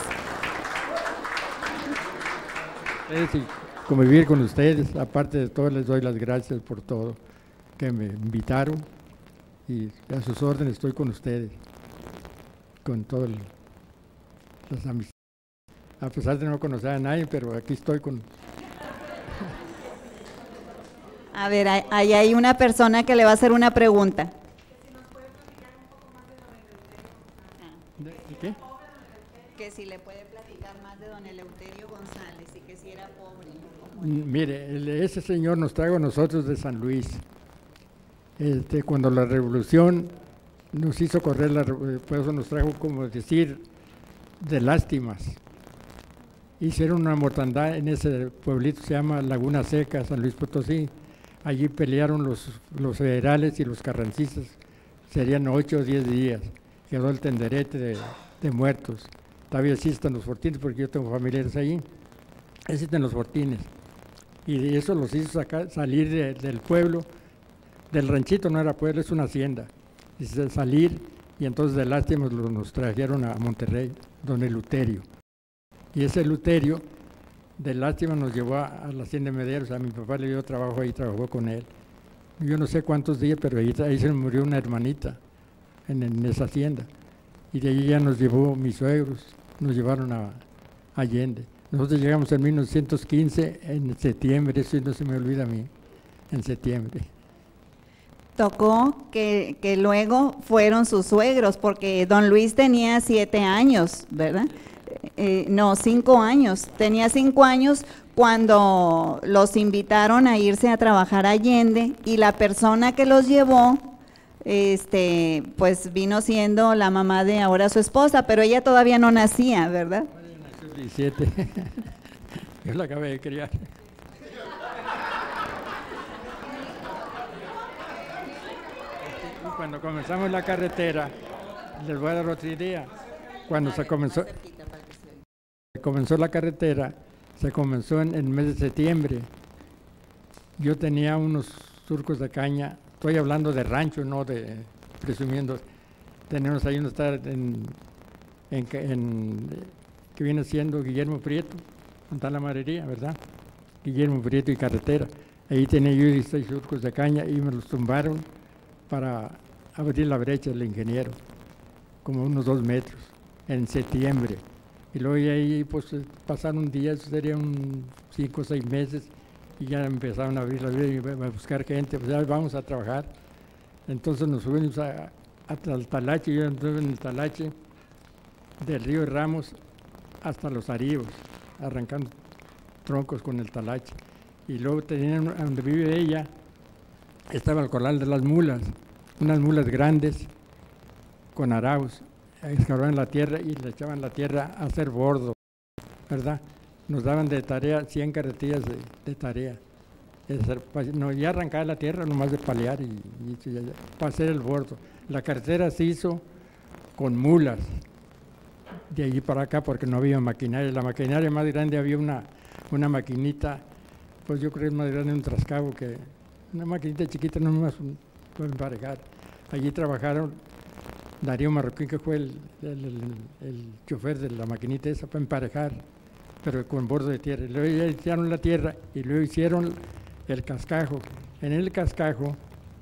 Sí, convivir con ustedes, aparte de todo, les doy las gracias por todo, que me invitaron, y a sus órdenes estoy con ustedes, con todas las amistades. A pesar de no conocer a nadie, pero aquí estoy con... A ver, ahí hay una persona que le va a hacer una pregunta. ¿De qué? Que si le puede platicar más de don Eleuterio González y que si era pobre. Mire, ese señor nos trajo a nosotros de San Luis. Este, cuando la revolución nos hizo correr, la, por eso nos trajo, como decir, de lástimas. Hicieron una mortandad en ese pueblito, se llama Laguna Seca, San Luis Potosí. Allí pelearon los, los federales y los carrancistas, serían ocho o diez días. Quedó el tenderete de, de muertos. Todavía existen los fortines, porque yo tengo familiares allí. Existen los fortines. Y eso los hizo sacar, salir de, del pueblo, del ranchito, no era pueblo, es una hacienda. Y salir, y entonces de lástima nos trajeron a Monterrey, don Eleuterio. Y ese Eleuterio de lástima nos llevó a, a la hacienda de Mederos. A mi papá le dio trabajo ahí, trabajó con él. Yo no sé cuántos días, pero ahí, ahí se murió una hermanita en, en esa hacienda. Y de ahí ya nos llevó mis suegros, nos llevaron a Allende. Nosotros llegamos en mil novecientos quince, en septiembre, eso no se me olvida a mí, en septiembre. Tocó que, que luego fueron sus suegros, porque don Luis tenía siete años, ¿verdad? Eh, no, cinco años. Tenía cinco años cuando los invitaron a irse a trabajar a Allende, y la persona que los llevó, este, pues vino siendo la mamá de ahora su esposa, pero ella todavía no nacía, ¿verdad? Nació diecisiete, yo la acabé de criar. Cuando comenzamos la carretera, les voy a dar otra idea. Cuando se comenzó, se comenzó la carretera, se comenzó en el mes de septiembre. Yo tenía unos surcos de caña, estoy hablando de rancho, no de presumiendo. Tenemos ahí uno está en, en, en que viene siendo Guillermo Prieto, donde está la maderería, ¿verdad? Guillermo Prieto y carretera. Ahí tenía yo dieciséis surcos de caña y me los tumbaron para abrir la brecha del ingeniero, como unos dos metros, en septiembre. Y luego y ahí pues pasaron días, serían cinco o seis meses, y ya empezaron a abrir la brecha y a buscar gente, pues ya vamos a trabajar. Entonces nos subimos a, a, al talache, yo entré en el talache del río Ramos hasta los Arivos, arrancando troncos con el talache. Y luego tenían, donde vive ella, estaba el corral de las mulas, unas mulas grandes con araos, excavaban la tierra y le echaban la tierra a hacer bordo, ¿verdad? Nos daban de tarea cien carretillas de, de tarea, hacer, no, ya arrancar la tierra nomás de palear y, y, y para hacer el bordo. La carretera se hizo con mulas, de allí para acá, porque no había maquinaria. La maquinaria más grande había una, una maquinita, pues yo creo que es más grande un trascabo, que una maquinita chiquita no más pueden emparejar. Allí trabajaron Darío Marroquín, que fue el, el, el, el chofer de la maquinita esa, para emparejar, pero con bordo de tierra. Luego ya hicieron la tierra y luego hicieron el cascajo. En el cascajo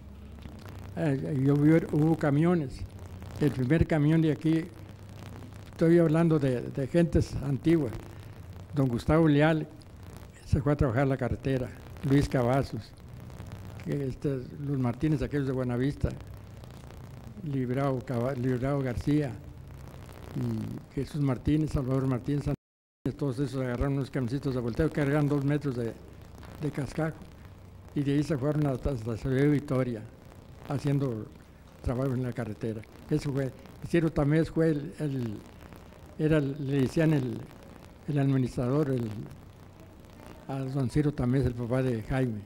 eh, yo vi, hubo camiones. El primer camión de aquí, estoy hablando de, de gentes antiguas, don Gustavo Leal se fue a trabajar la carretera, Luis Cavazos, que este, los Martínez, aquellos de Buenavista, Librao, Librao García, y Jesús Martínez, Salvador Martínez, todos esos agarraron unos camioncitos de volteo, cargaron dos metros de, de cascajo, y de ahí se fueron hasta la ciudad de Vitoria, haciendo trabajo en la carretera. Eso fue. Ciro Tamés fue el, el era, le decían el, el administrador, el, a don Ciro Tamés, el papá de Jaime,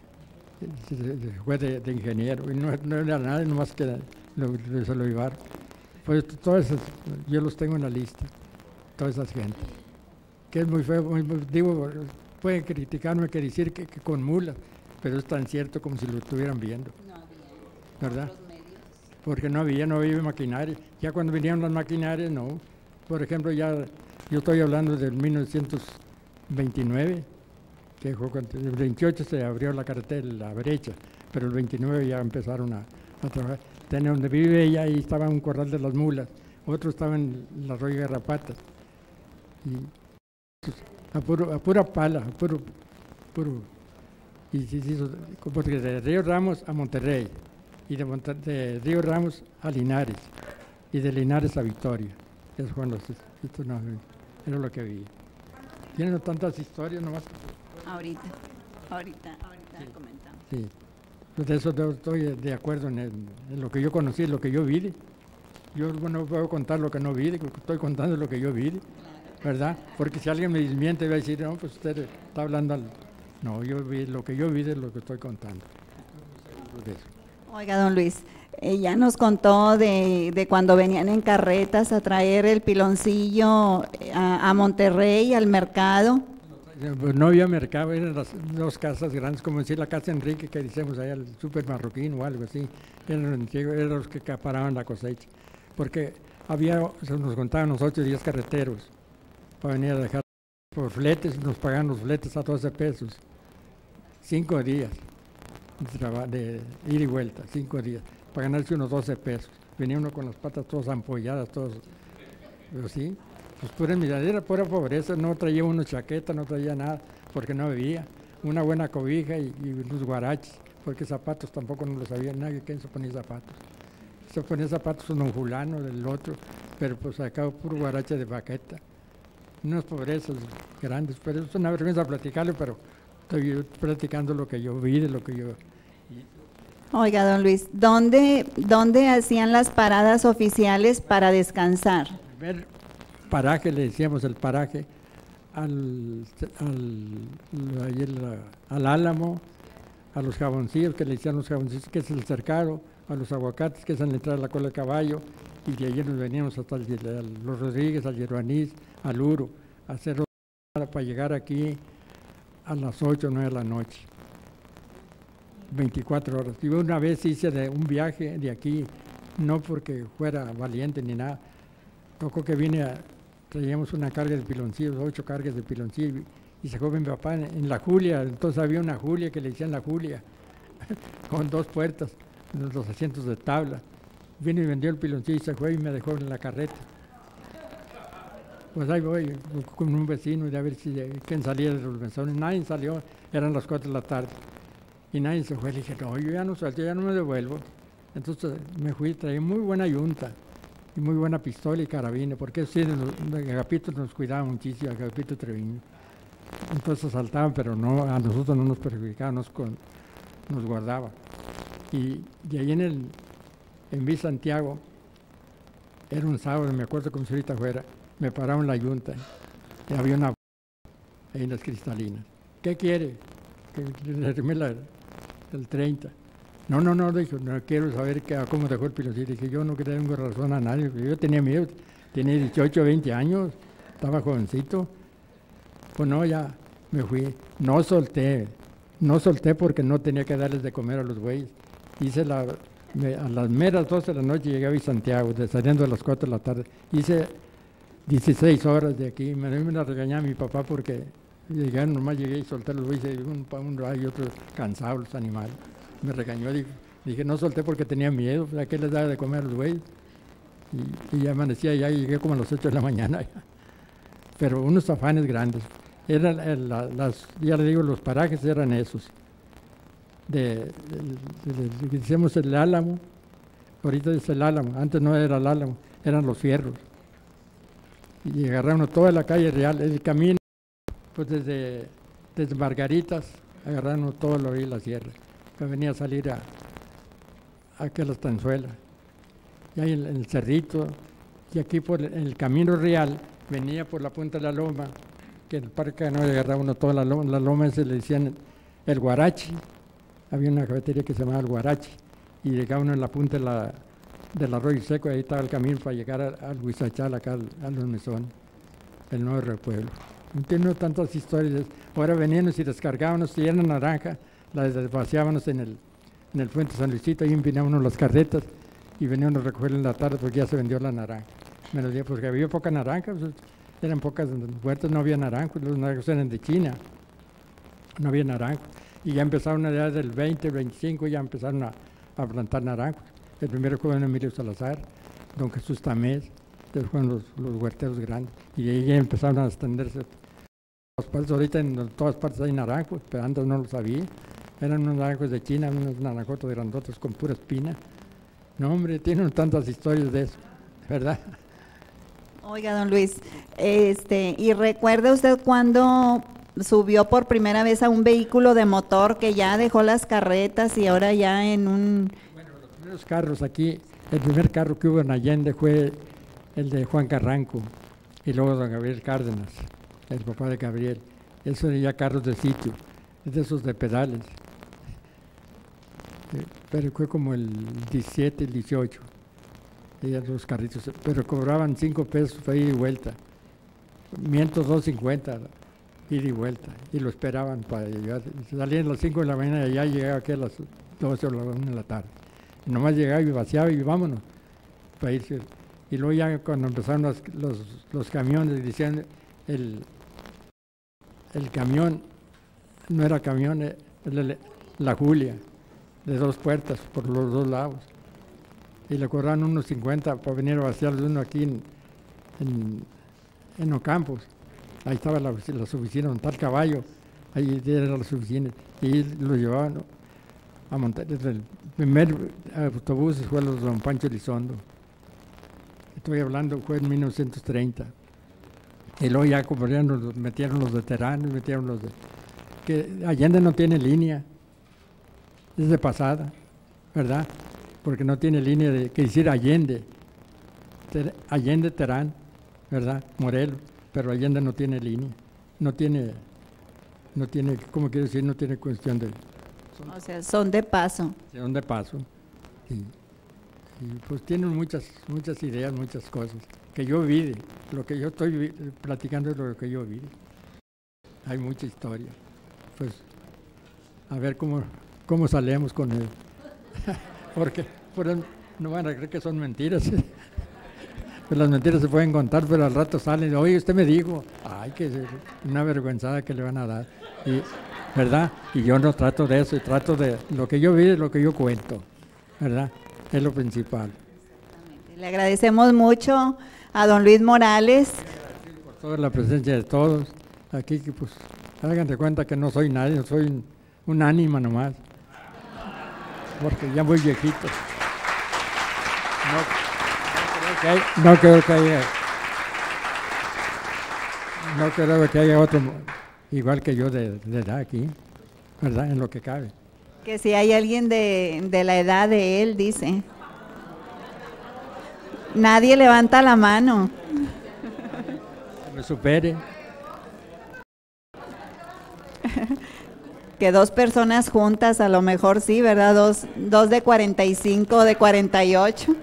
fue de, de ingeniero, y no, no era nada, nomás que lo, lo, se lo llevaron. Pues todas esas, yo los tengo en la lista, todas esas gentes. Que es muy feo, muy, digo, pueden criticarme que decir que, que con mulas, pero es tan cierto como si lo estuvieran viendo. No había, ¿verdad? Porque no había, no había maquinaria. Ya cuando vinieron las maquinarias, no. Por ejemplo, ya yo estoy hablando del mil novecientos veintinueve, que fue cuando el veintiocho se abrió la carretera, la brecha, pero el veintinueve ya empezaron a, a trabajar. Tenía donde vive ella, ahí estaba un corral de las mulas, otro estaba en el arroyo Garrapatas. Y pues, a, puro, a pura pala, a puro, puro. Y se hizo, porque de Río Ramos a Monterrey, y de, Monter de Río Ramos a Linares, y de Linares a Victoria. Eso fue los, esto no, era lo que había. Tienen tantas historias nomás. Ahorita, ahorita, ahorita sí, comentamos. Sí, pues de eso estoy de acuerdo en, el, en lo que yo conocí, lo que yo vi. Yo no puedo contar lo que no vi, estoy contando lo que yo vi, ¿verdad? Porque si alguien me desmiente, va a decir, no, pues usted está hablando al... No, yo vi, lo que yo vi es lo que estoy contando. De eso. Oiga, don Luis, eh, ya nos contó de, de cuando venían en carretas a traer el piloncillo a, a Monterrey, al mercado. Pues no había mercado, eran las dos casas grandes, como decir la casa Enrique, que decimos allá, el Super Marroquín o algo así, eran, eran los que acaparaban la cosecha, porque había, se nos contaban los ocho o diez carreteros para venir a dejar por fletes, nos pagaban los fletes a doce pesos, cinco días de, de ir y vuelta, cinco días, para ganarse unos doce pesos. Venía uno con las patas todas ampolladas, todos, pero sí, pues pura miradera, pura pobreza, no traía uno chaqueta, no traía nada, porque no bebía, una buena cobija y, y unos guaraches, porque zapatos tampoco no lo sabía nadie, ¿quién se ponía zapatos? Se ponía zapatos un fulano, del otro, pero pues acá puro guarache de baqueta. Unas pobrezas grandes, pero es una vergüenza platicarlo, pero estoy platicando lo que yo vi, de lo que yo... Oiga, don Luis, ¿dónde, dónde hacían las paradas oficiales para descansar? El primer paraje, le decíamos el paraje, al, al, ahí el, al Álamo, a los jaboncillos, que le decían los jaboncillos, que es el cercado, a los aguacates, que es en la entrada de la cola de caballo, y de allí nos veníamos hasta el, el, los Rodríguez, al Yeruanís, al Uro, a hacer para llegar aquí a las ocho o nueve de la noche, veinticuatro horas. Y una vez hice de un viaje de aquí, no porque fuera valiente ni nada, tocó que vine a, traíamos una carga de piloncillos, ocho cargas de piloncillos, y se fue mi papá en, en la Julia, entonces había una Julia que le decían la Julia, con dos puertas, los asientos de tabla. Vino y vendió el piloncillo y se fue y me dejó en la carreta. Pues ahí voy con un vecino y a ver si quién salía de los mesones. Nadie salió, eran las cuatro de la tarde. Y nadie se fue. Le dije, no, yo ya no salgo, ya no me devuelvo. Entonces me fui, traía muy buena yunta y muy buena pistola y carabina, porque sí, Agapito nos cuidaba muchísimo, Agapito Treviño. Entonces saltaban, pero no, a nosotros no nos perjudicaban, nos, con, nos guardaba. Y de ahí en el, en Villa Santiago, era un sábado, me acuerdo como si ahorita fuera, me pararon la yunta y había una ahí en las cristalinas. ¿Qué quiere? Que le arrimé la, el treinta. No, no, no, dijo, no quiero saber que, cómo dejó el piloncillo. Dije, yo no tengo razón a nadie, yo tenía miedo, tenía dieciocho, veinte años, estaba jovencito. Pues no, ya me fui, no solté, no solté porque no tenía que darles de comer a los güeyes. Hice la, me, a las meras doce de la noche llegué a Santiago, de, saliendo a las cuatro de la tarde. Hice dieciséis horas de aquí, me, me la regañaba mi papá porque llegué, nomás llegué y solté los güeyes, un para un lado y otro cansados los animales. Me regañó, dije, dije, no solté porque tenía miedo, ¿a qué les daba de comer a los güeyes? Y, y ya amanecía, ya llegué como a las ocho de la mañana. Ya. Pero unos afanes grandes. Eran, el, las, ya le digo, los parajes eran esos. De, de, de, de, decíamos el Álamo, ahorita es el Álamo, antes no era el Álamo, eran los fierros. Y agarraron toda la calle real, el camino, pues desde, desde Margaritas, agarraron todo lo de la sierra. Que venía a salir a, a aquella estanzuela. Y ahí en el cerrito, y aquí por el, el camino real, venía por la punta de la loma, que en el parque no agarraba uno toda la loma, la loma se le decían el Guarachi, había una cafetería que se llamaba el Guarachi, y llegaba uno en la punta de la, del arroyo seco, y ahí estaba el camino para llegar a, al Huizachal, acá al, a los mesones, el nuevo repueblo. No tengo tantas historias. Ahora veníamos y descargábamos, si era naranja, la desvaciábamos en el, en el Puente San Luisito, ahí empinábamos las carretas y veníamos a recogerla en la tarde porque ya se vendió la naranja. Me lo dije, porque había poca naranja, pues, eran pocas huertas, no había naranjos, los naranjos eran de China, no había naranjos. Y ya empezaron a la edad del veinte, veinticinco, ya empezaron a, a plantar naranjos. El primero fue don Emilio Salazar, don Jesús Tamés, después fueron los, los huerteros grandes. Y de ahí ya empezaron a extenderse. Ahorita en todas partes hay naranjos, pero antes no lo sabía. Eran unos naranjos de China, unos naranjotos grandotes con pura espina. No, hombre, tienen tantas historias de eso, ¿verdad? Oiga, don Luis, este, ¿y recuerda usted cuando subió por primera vez a un vehículo de motor que ya dejó las carretas y ahora ya en un... Bueno, los primeros carros aquí, el primer carro que hubo en Allende fue el de Juan Carranco y luego don Gabriel Cárdenas, el papá de Gabriel. Eso de ya carros de sitio, es de esos de pedales. Pero fue como el diecisiete, el dieciocho, los carritos, pero cobraban cinco pesos para ir y vuelta, mientras dos cincuenta ir y vuelta, y lo esperaban para llegar. Salían a las cinco de la mañana y ya llegaba aquí a las doce o las una de la tarde. Y nomás llegaba y vaciaba y vámonos para irse. Y luego ya cuando empezaron los, los, los camiones, decían el el camión no era camión, era la Julia, de dos puertas por los dos lados. Y le cobraban unos cincuenta para venir a vaciar uno aquí en, en, en Ocampos. Ahí estaba la, las oficinas, donde está el caballo, ahí eran las oficinas. Y lo llevaban, ¿no?, a montar. El primer autobús fue los de don Pancho Elizondo. Estoy hablando, fue en mil novecientos treinta. Y luego ya como ya nos metieron los veteranos, metieron los de... que Allende no tiene línea, es de pasada, ¿verdad? Porque no tiene línea de que decir Allende, ter, Allende Terán, ¿verdad? Morelos, pero Allende no tiene línea, no tiene, no tiene, ¿cómo quiero decir? No tiene cuestión de... Son, o sea, son de paso. Son de paso, y, y pues tienen muchas, muchas ideas, muchas cosas que yo vi, lo que yo estoy platicando es lo que yo vi. Hay mucha historia. Pues a ver cómo, cómo salemos con él. Porque pues, no van a creer que son mentiras. Pues las mentiras se pueden contar, pero al rato salen, oye, usted me dijo, ay, que una vergüenzada que le van a dar. Y, ¿verdad? Y yo no trato de eso, trato de lo que yo vi, es lo que yo cuento, ¿verdad? Es lo principal. Le agradecemos mucho a don Luis Morales. Por toda la presencia de todos. Aquí, que pues, hagan de cuenta que no soy nadie, soy un, un ánima nomás. Porque ya voy viejito. No, no, creo, que hay, no creo que haya, no creo que haya otro igual que yo de, de edad aquí, ¿verdad? En lo que cabe. Que si hay alguien de, de la edad de él, dice. Nadie levanta la mano. Que me supere. Que dos personas juntas, a lo mejor sí, ¿verdad? Dos, dos de cuarenta y cinco, de cuarenta y ocho.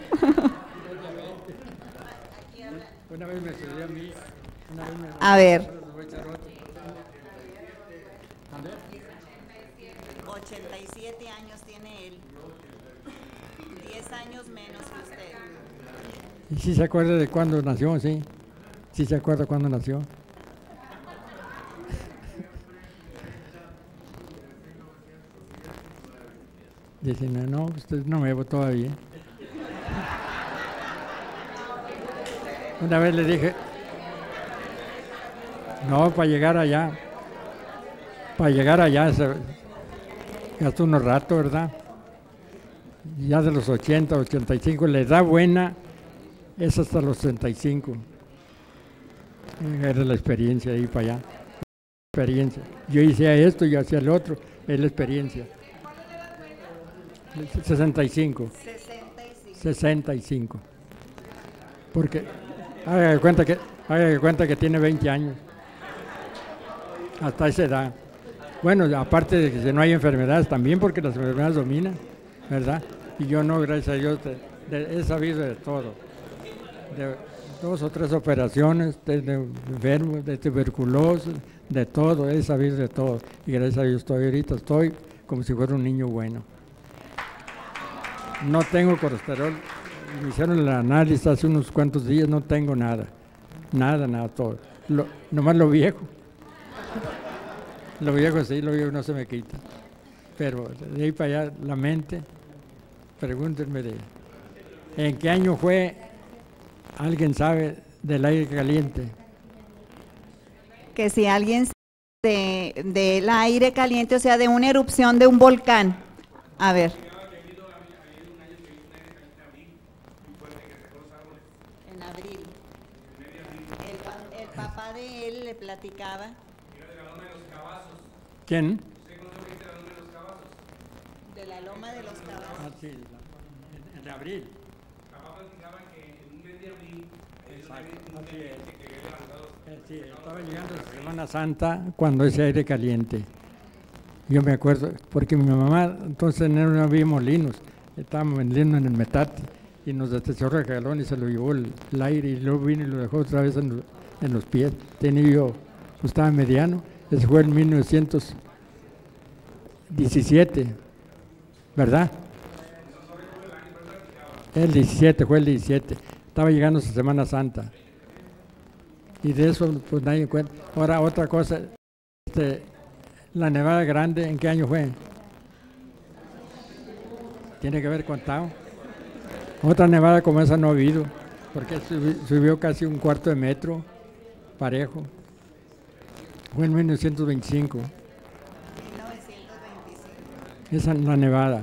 Una vez me sucedió a mí. Una vez me... A ver. ochenta y siete años tiene él. diez años menos que usted. ¿Y si se acuerda de cuándo nació? Sí. ¿Sí se acuerda cuándo nació? Dice, no, usted no me veo todavía. Una vez le dije, no, para llegar allá, para llegar allá se gastó unos rato, ¿verdad? Ya de los ochenta, ochenta y cinco, la edad buena es hasta los sesenta y cinco. Era la experiencia de ir para allá. Experiencia. Yo hice esto, yo hacía el otro, es la experiencia. sesenta y cinco. sesenta y cinco. Porque haga de cuenta que, haga de cuenta que tiene veinte años. Hasta esa edad. Bueno, aparte de que no hay enfermedades, también porque las enfermedades dominan, ¿verdad? Y yo no, gracias a Dios, de, de, he sabido de todo. De dos o tres operaciones, de, de enfermos, de tuberculosis, de todo, he sabido de todo. Y gracias a Dios estoy ahorita, estoy como si fuera un niño bueno. No tengo colesterol, me hicieron el análisis hace unos cuantos días, no tengo nada, nada, nada, todo. Lo, nomás lo viejo. Lo viejo sí, lo viejo no se me quita. Pero de ahí para allá, la mente, pregúntenme de, ¿en qué año fue, alguien sabe, del aire caliente? Que si alguien sabe de, del aire caliente, o sea, de una erupción de un volcán. A ver. En abril. El, el papá de él le platicaba. ¿Quién? De la Loma de los Cabazos. Ah, sí, en, en abril. Papá platicaba que en un mes de abril, Exacto, así es. Sí, estaba llegando la Semana Santa cuando ese aire caliente. Yo me acuerdo, porque mi mamá, entonces no había molinos, estábamos vendiendo en el Metate y nos desechó el regalón y se lo llevó el, el aire y luego vino y lo dejó otra vez en, en los pies. Tenía yo, pues estaba mediano, ese fue en mil novecientos diecisiete, ¿verdad? El diecisiete, fue el diecisiete, estaba llegando esa Semana Santa. Y de eso, pues nadie cuenta. Ahora, otra cosa, Este, la nevada grande, ¿en qué año fue? Tiene que haber contado. Otra nevada como esa no ha habido, porque subi- subió casi un cuarto de metro, parejo. Fue en mil novecientos veinticinco. Esa es la nevada.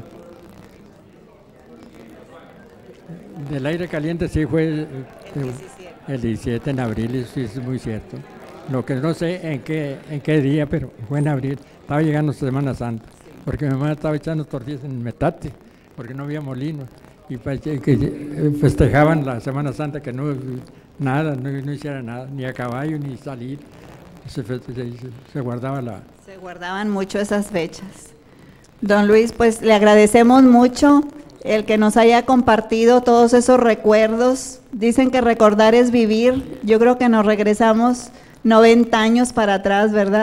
Del aire caliente sí fue el, el- el diecisiete en abril, y sí es muy cierto. Lo que no sé en qué, en qué día, pero fue en abril. Estaba llegando Semana Santa, porque mi mamá estaba echando tortillas en Metate, porque no había molino. Y parecía que eh, festejaban la Semana Santa, que no, nada, no, no hiciera nada, ni a caballo, ni salir. Se, fe- se- se guardaba la... Se guardaban mucho esas fechas. Don Luis, pues le agradecemos mucho el que nos haya compartido todos esos recuerdos. Dicen que recordar es vivir. Yo creo que nos regresamos noventa años para atrás, ¿verdad?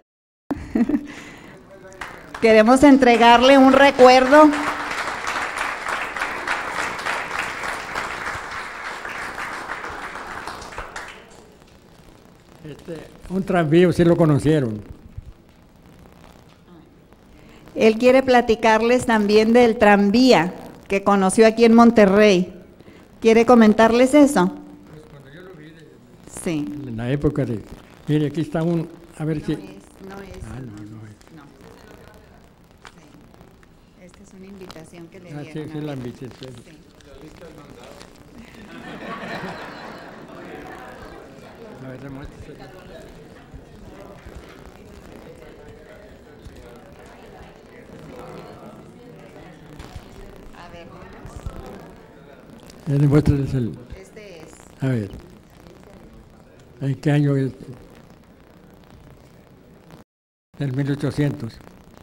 Queremos entregarle un recuerdo. Este, un tranvío, sí lo conocieron. Él quiere platicarles también del tranvía que conoció aquí en Monterrey. ¿Quiere comentarles eso? Pues cuando yo lo vi, de- Sí. en la época de... Mire, aquí está un... A ver si... no es. Ah, no, no es. No. Sí. Esta es una invitación que le Ah, sí, dieron. sí, la ahorita. invitación. Sí. A ver, demuéstrese. A ver, Eh, demuéstrese el... este es. A ver. ¿En qué año es? En mil ochocientos.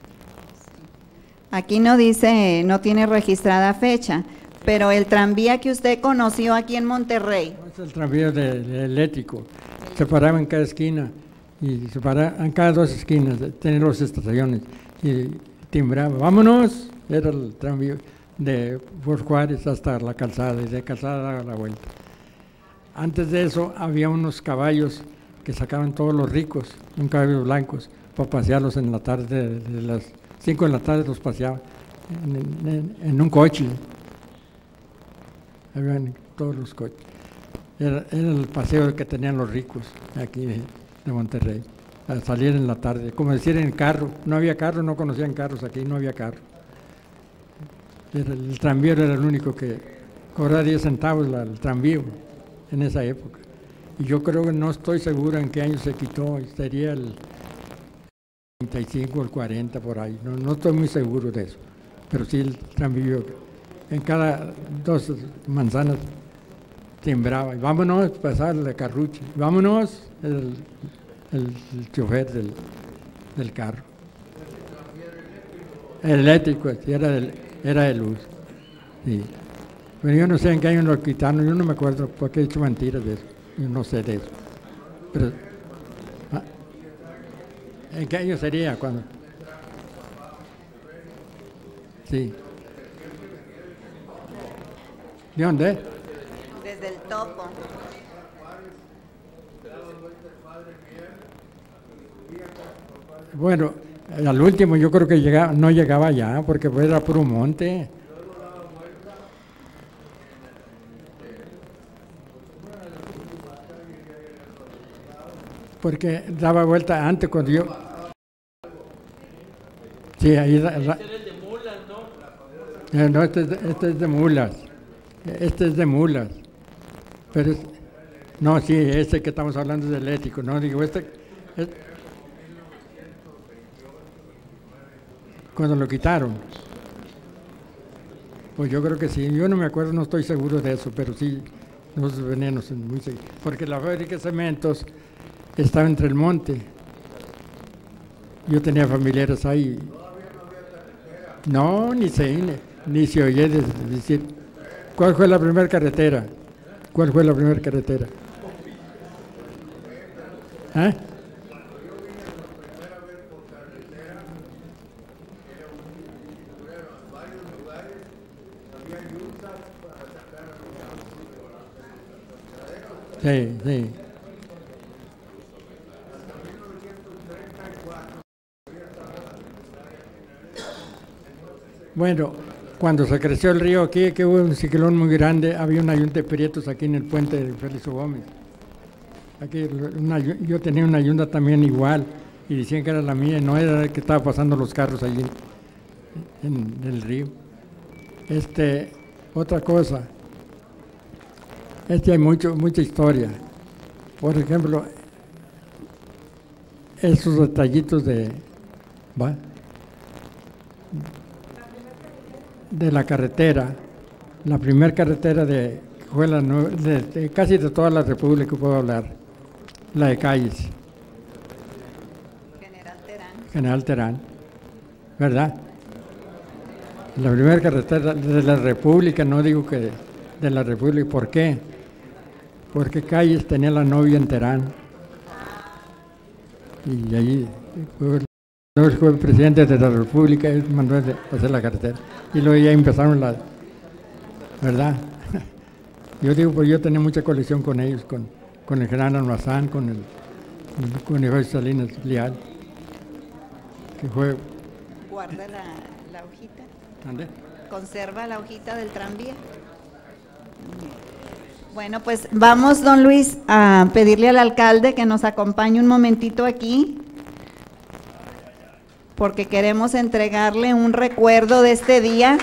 Aquí no dice, no tiene registrada fecha, pero el tranvía que usted conoció aquí en Monterrey. Es el tranvía de, de eléctrico. Se paraba en cada esquina y se paraba en cada dos esquinas, tenía dos estaciones y timbraba. ¡Vámonos! Era el tranvía de Fort Juárez hasta la calzada y de calzada daba la vuelta. Antes de eso había unos caballos que sacaban todos los ricos, un caballos blancos, para pasearlos en la tarde, de, de las cinco de la tarde los paseaban en, en- en un coche. Habían todos los coches. Era, era el paseo que tenían los ricos aquí de, de Monterrey, a salir en la tarde, como decir en carro. No había carro, no conocían carros aquí, no había carro. Era el tranvía era el único que cobraba diez centavos la- el tranvía en esa época. Y yo creo que no estoy seguro en qué año se quitó, sería el treinta y cinco o el cuarenta por ahí, no, no estoy muy seguro de eso, pero sí el tranvía en cada dos manzanas timbraba, y vámonos, pasar la carrucha, vámonos, el, el, el chofer del, del carro. Eléctrico, sí, era, del- era de luz. Sí. Pero yo no sé en qué año lo quitaron, yo no me acuerdo porque he dicho mentiras de eso, yo no sé de eso. Pero, ah, ¿en qué año sería cuando? Sí. ¿De dónde? Desde el topo. Bueno, al último yo creo que llegaba, no llegaba allá porque era puro monte. Porque daba vuelta antes cuando yo... Sí, ahí... da- da- Eh, no, este es, de, este es de mulas. Este es de mulas. Pero es- no, sí, este que estamos hablando es de eléctrico. No, digo, este... es- cuando lo quitaron. Pues yo creo que sí. Yo no me acuerdo, no estoy seguro de eso, pero sí, los venenos son muy seguidos. Porque la fábrica de cementos estaba entre el monte. Yo tenía familiares ahí. No, ni se, ni, ni se oye de- decir. ¿Cuál fue la primera carretera? ¿Cuál fue la primera carretera? ¿Eh? Sí, sí. Bueno, cuando se creció el río aquí, que hubo un ciclón muy grande, había una yunta de prietos aquí en el puente de Félix Gómez. Aquí una, yo tenía una yunta también igual, y decían que era la mía, y no era que estaba pasando los carros allí en, en el río. Este, otra cosa, este hay mucho, mucha historia. Por ejemplo, esos detallitos de, ¿va? de la carretera, la primera carretera de, fue la, de, de casi de toda la República puedo hablar, la de Calles. General Terán. General Terán, ¿verdad? La primera carretera de la República, no digo que de, de la República, ¿por qué? Porque Calles tenía la novia en Terán. Y allí fue, fue el presidente de la República, él mandó a hacer la carretera. Y luego ya empezaron la, ¿verdad? Yo digo, pues yo tenía mucha colección con ellos, con, con el general Almazán, con el, con el José Salinas Leal, que fue... Guarda la, la hojita. ¿Dónde? Conserva la hojita del tranvía. Bueno, pues vamos, don Luis, a pedirle al alcalde que nos acompañe un momentito aquí, porque queremos entregarle un recuerdo de este día.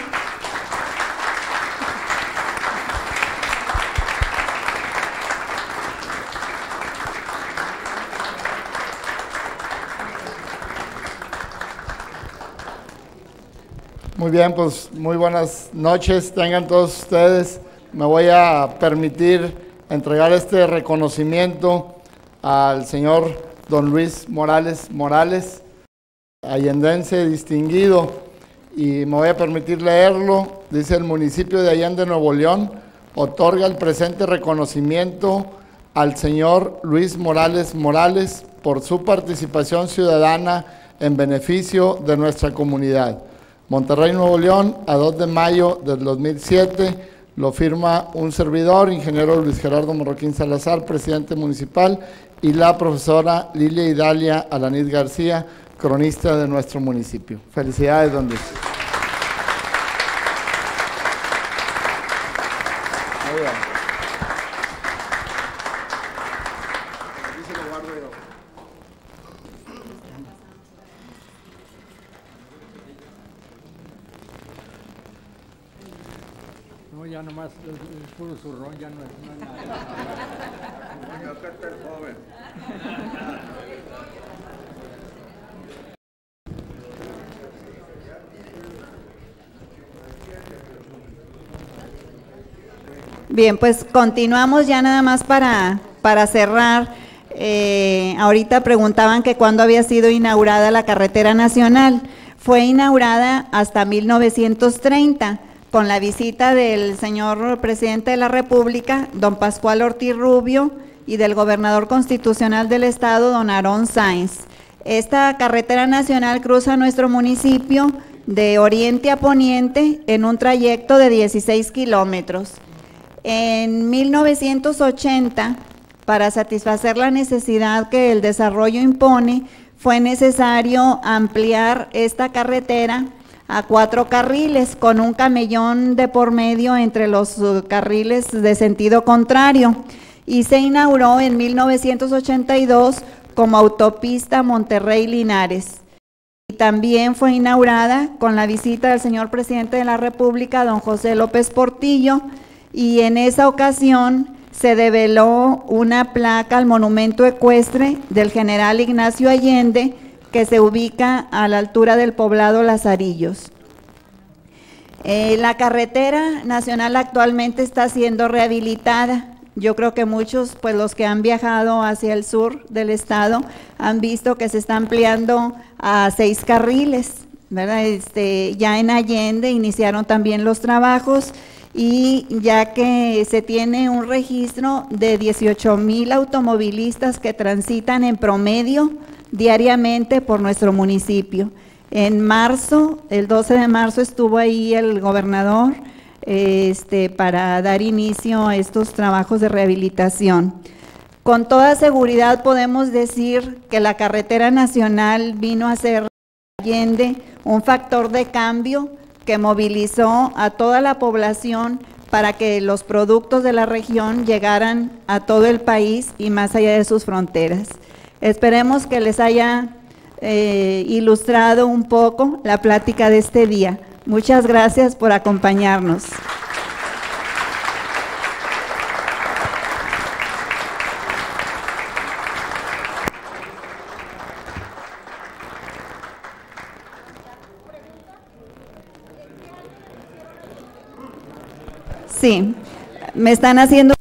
Muy bien, pues muy buenas noches, tengan todos ustedes. Me voy a permitir entregar este reconocimiento al señor don Luis Morales Morales, allendense distinguido, y me voy a permitir leerlo. Dice: el municipio de Allende, Nuevo León, otorga el presente reconocimiento al señor Luis Morales Morales por su participación ciudadana en beneficio de nuestra comunidad. Monterrey, Nuevo León, a dos de mayo del dos mil siete, lo firma un servidor, ingeniero Luis Gerardo Morroquín Salazar, presidente municipal, y la profesora Lilia Idalia Alaniz García, cronista de nuestro municipio. Felicidades, don Luis. Muy bien. No, ya nomás el, el puro zurrón, ya no es, no es nada. Acá está el joven. Bien, pues continuamos ya nada más para, para cerrar. Eh, ahorita preguntaban que cuándo había sido inaugurada la carretera nacional. Fue inaugurada hasta mil novecientos treinta, con la visita del señor presidente de la República, don Pascual Ortiz Rubio, y del gobernador constitucional del estado, don Aarón Sáenz. Esta carretera nacional cruza nuestro municipio de oriente a poniente en un trayecto de dieciséis kilómetros. En mil novecientos ochenta, para satisfacer la necesidad que el desarrollo impone, fue necesario ampliar esta carretera a cuatro carriles, con un camellón de por medio entre los carriles de sentido contrario, y se inauguró en mil novecientos ochenta y dos como autopista Monterrey-Linares. Y también fue inaugurada con la visita del señor presidente de la República, don José López Portillo, y en esa ocasión se develó una placa al monumento ecuestre del general Ignacio Allende, que se ubica a la altura del poblado Lazarillos. Eh, la carretera nacional actualmente está siendo rehabilitada. Yo creo que muchos, pues los que han viajado hacia el sur del estado, han visto que se está ampliando a seis carriles, ¿verdad? Este, ya en Allende iniciaron también los trabajos, y ya que se tiene un registro de dieciocho mil automovilistas que transitan en promedio diariamente por nuestro municipio. En marzo, el doce de marzo, estuvo ahí el gobernador este, para dar inicio a estos trabajos de rehabilitación. Con toda seguridad podemos decir que la carretera nacional vino a ser Allende un factor de cambio que movilizó a toda la población para que los productos de la región llegaran a todo el país y más allá de sus fronteras. Esperemos que les haya eh, ilustrado un poco la plática de este día. Muchas gracias por acompañarnos. Sí, me están haciendo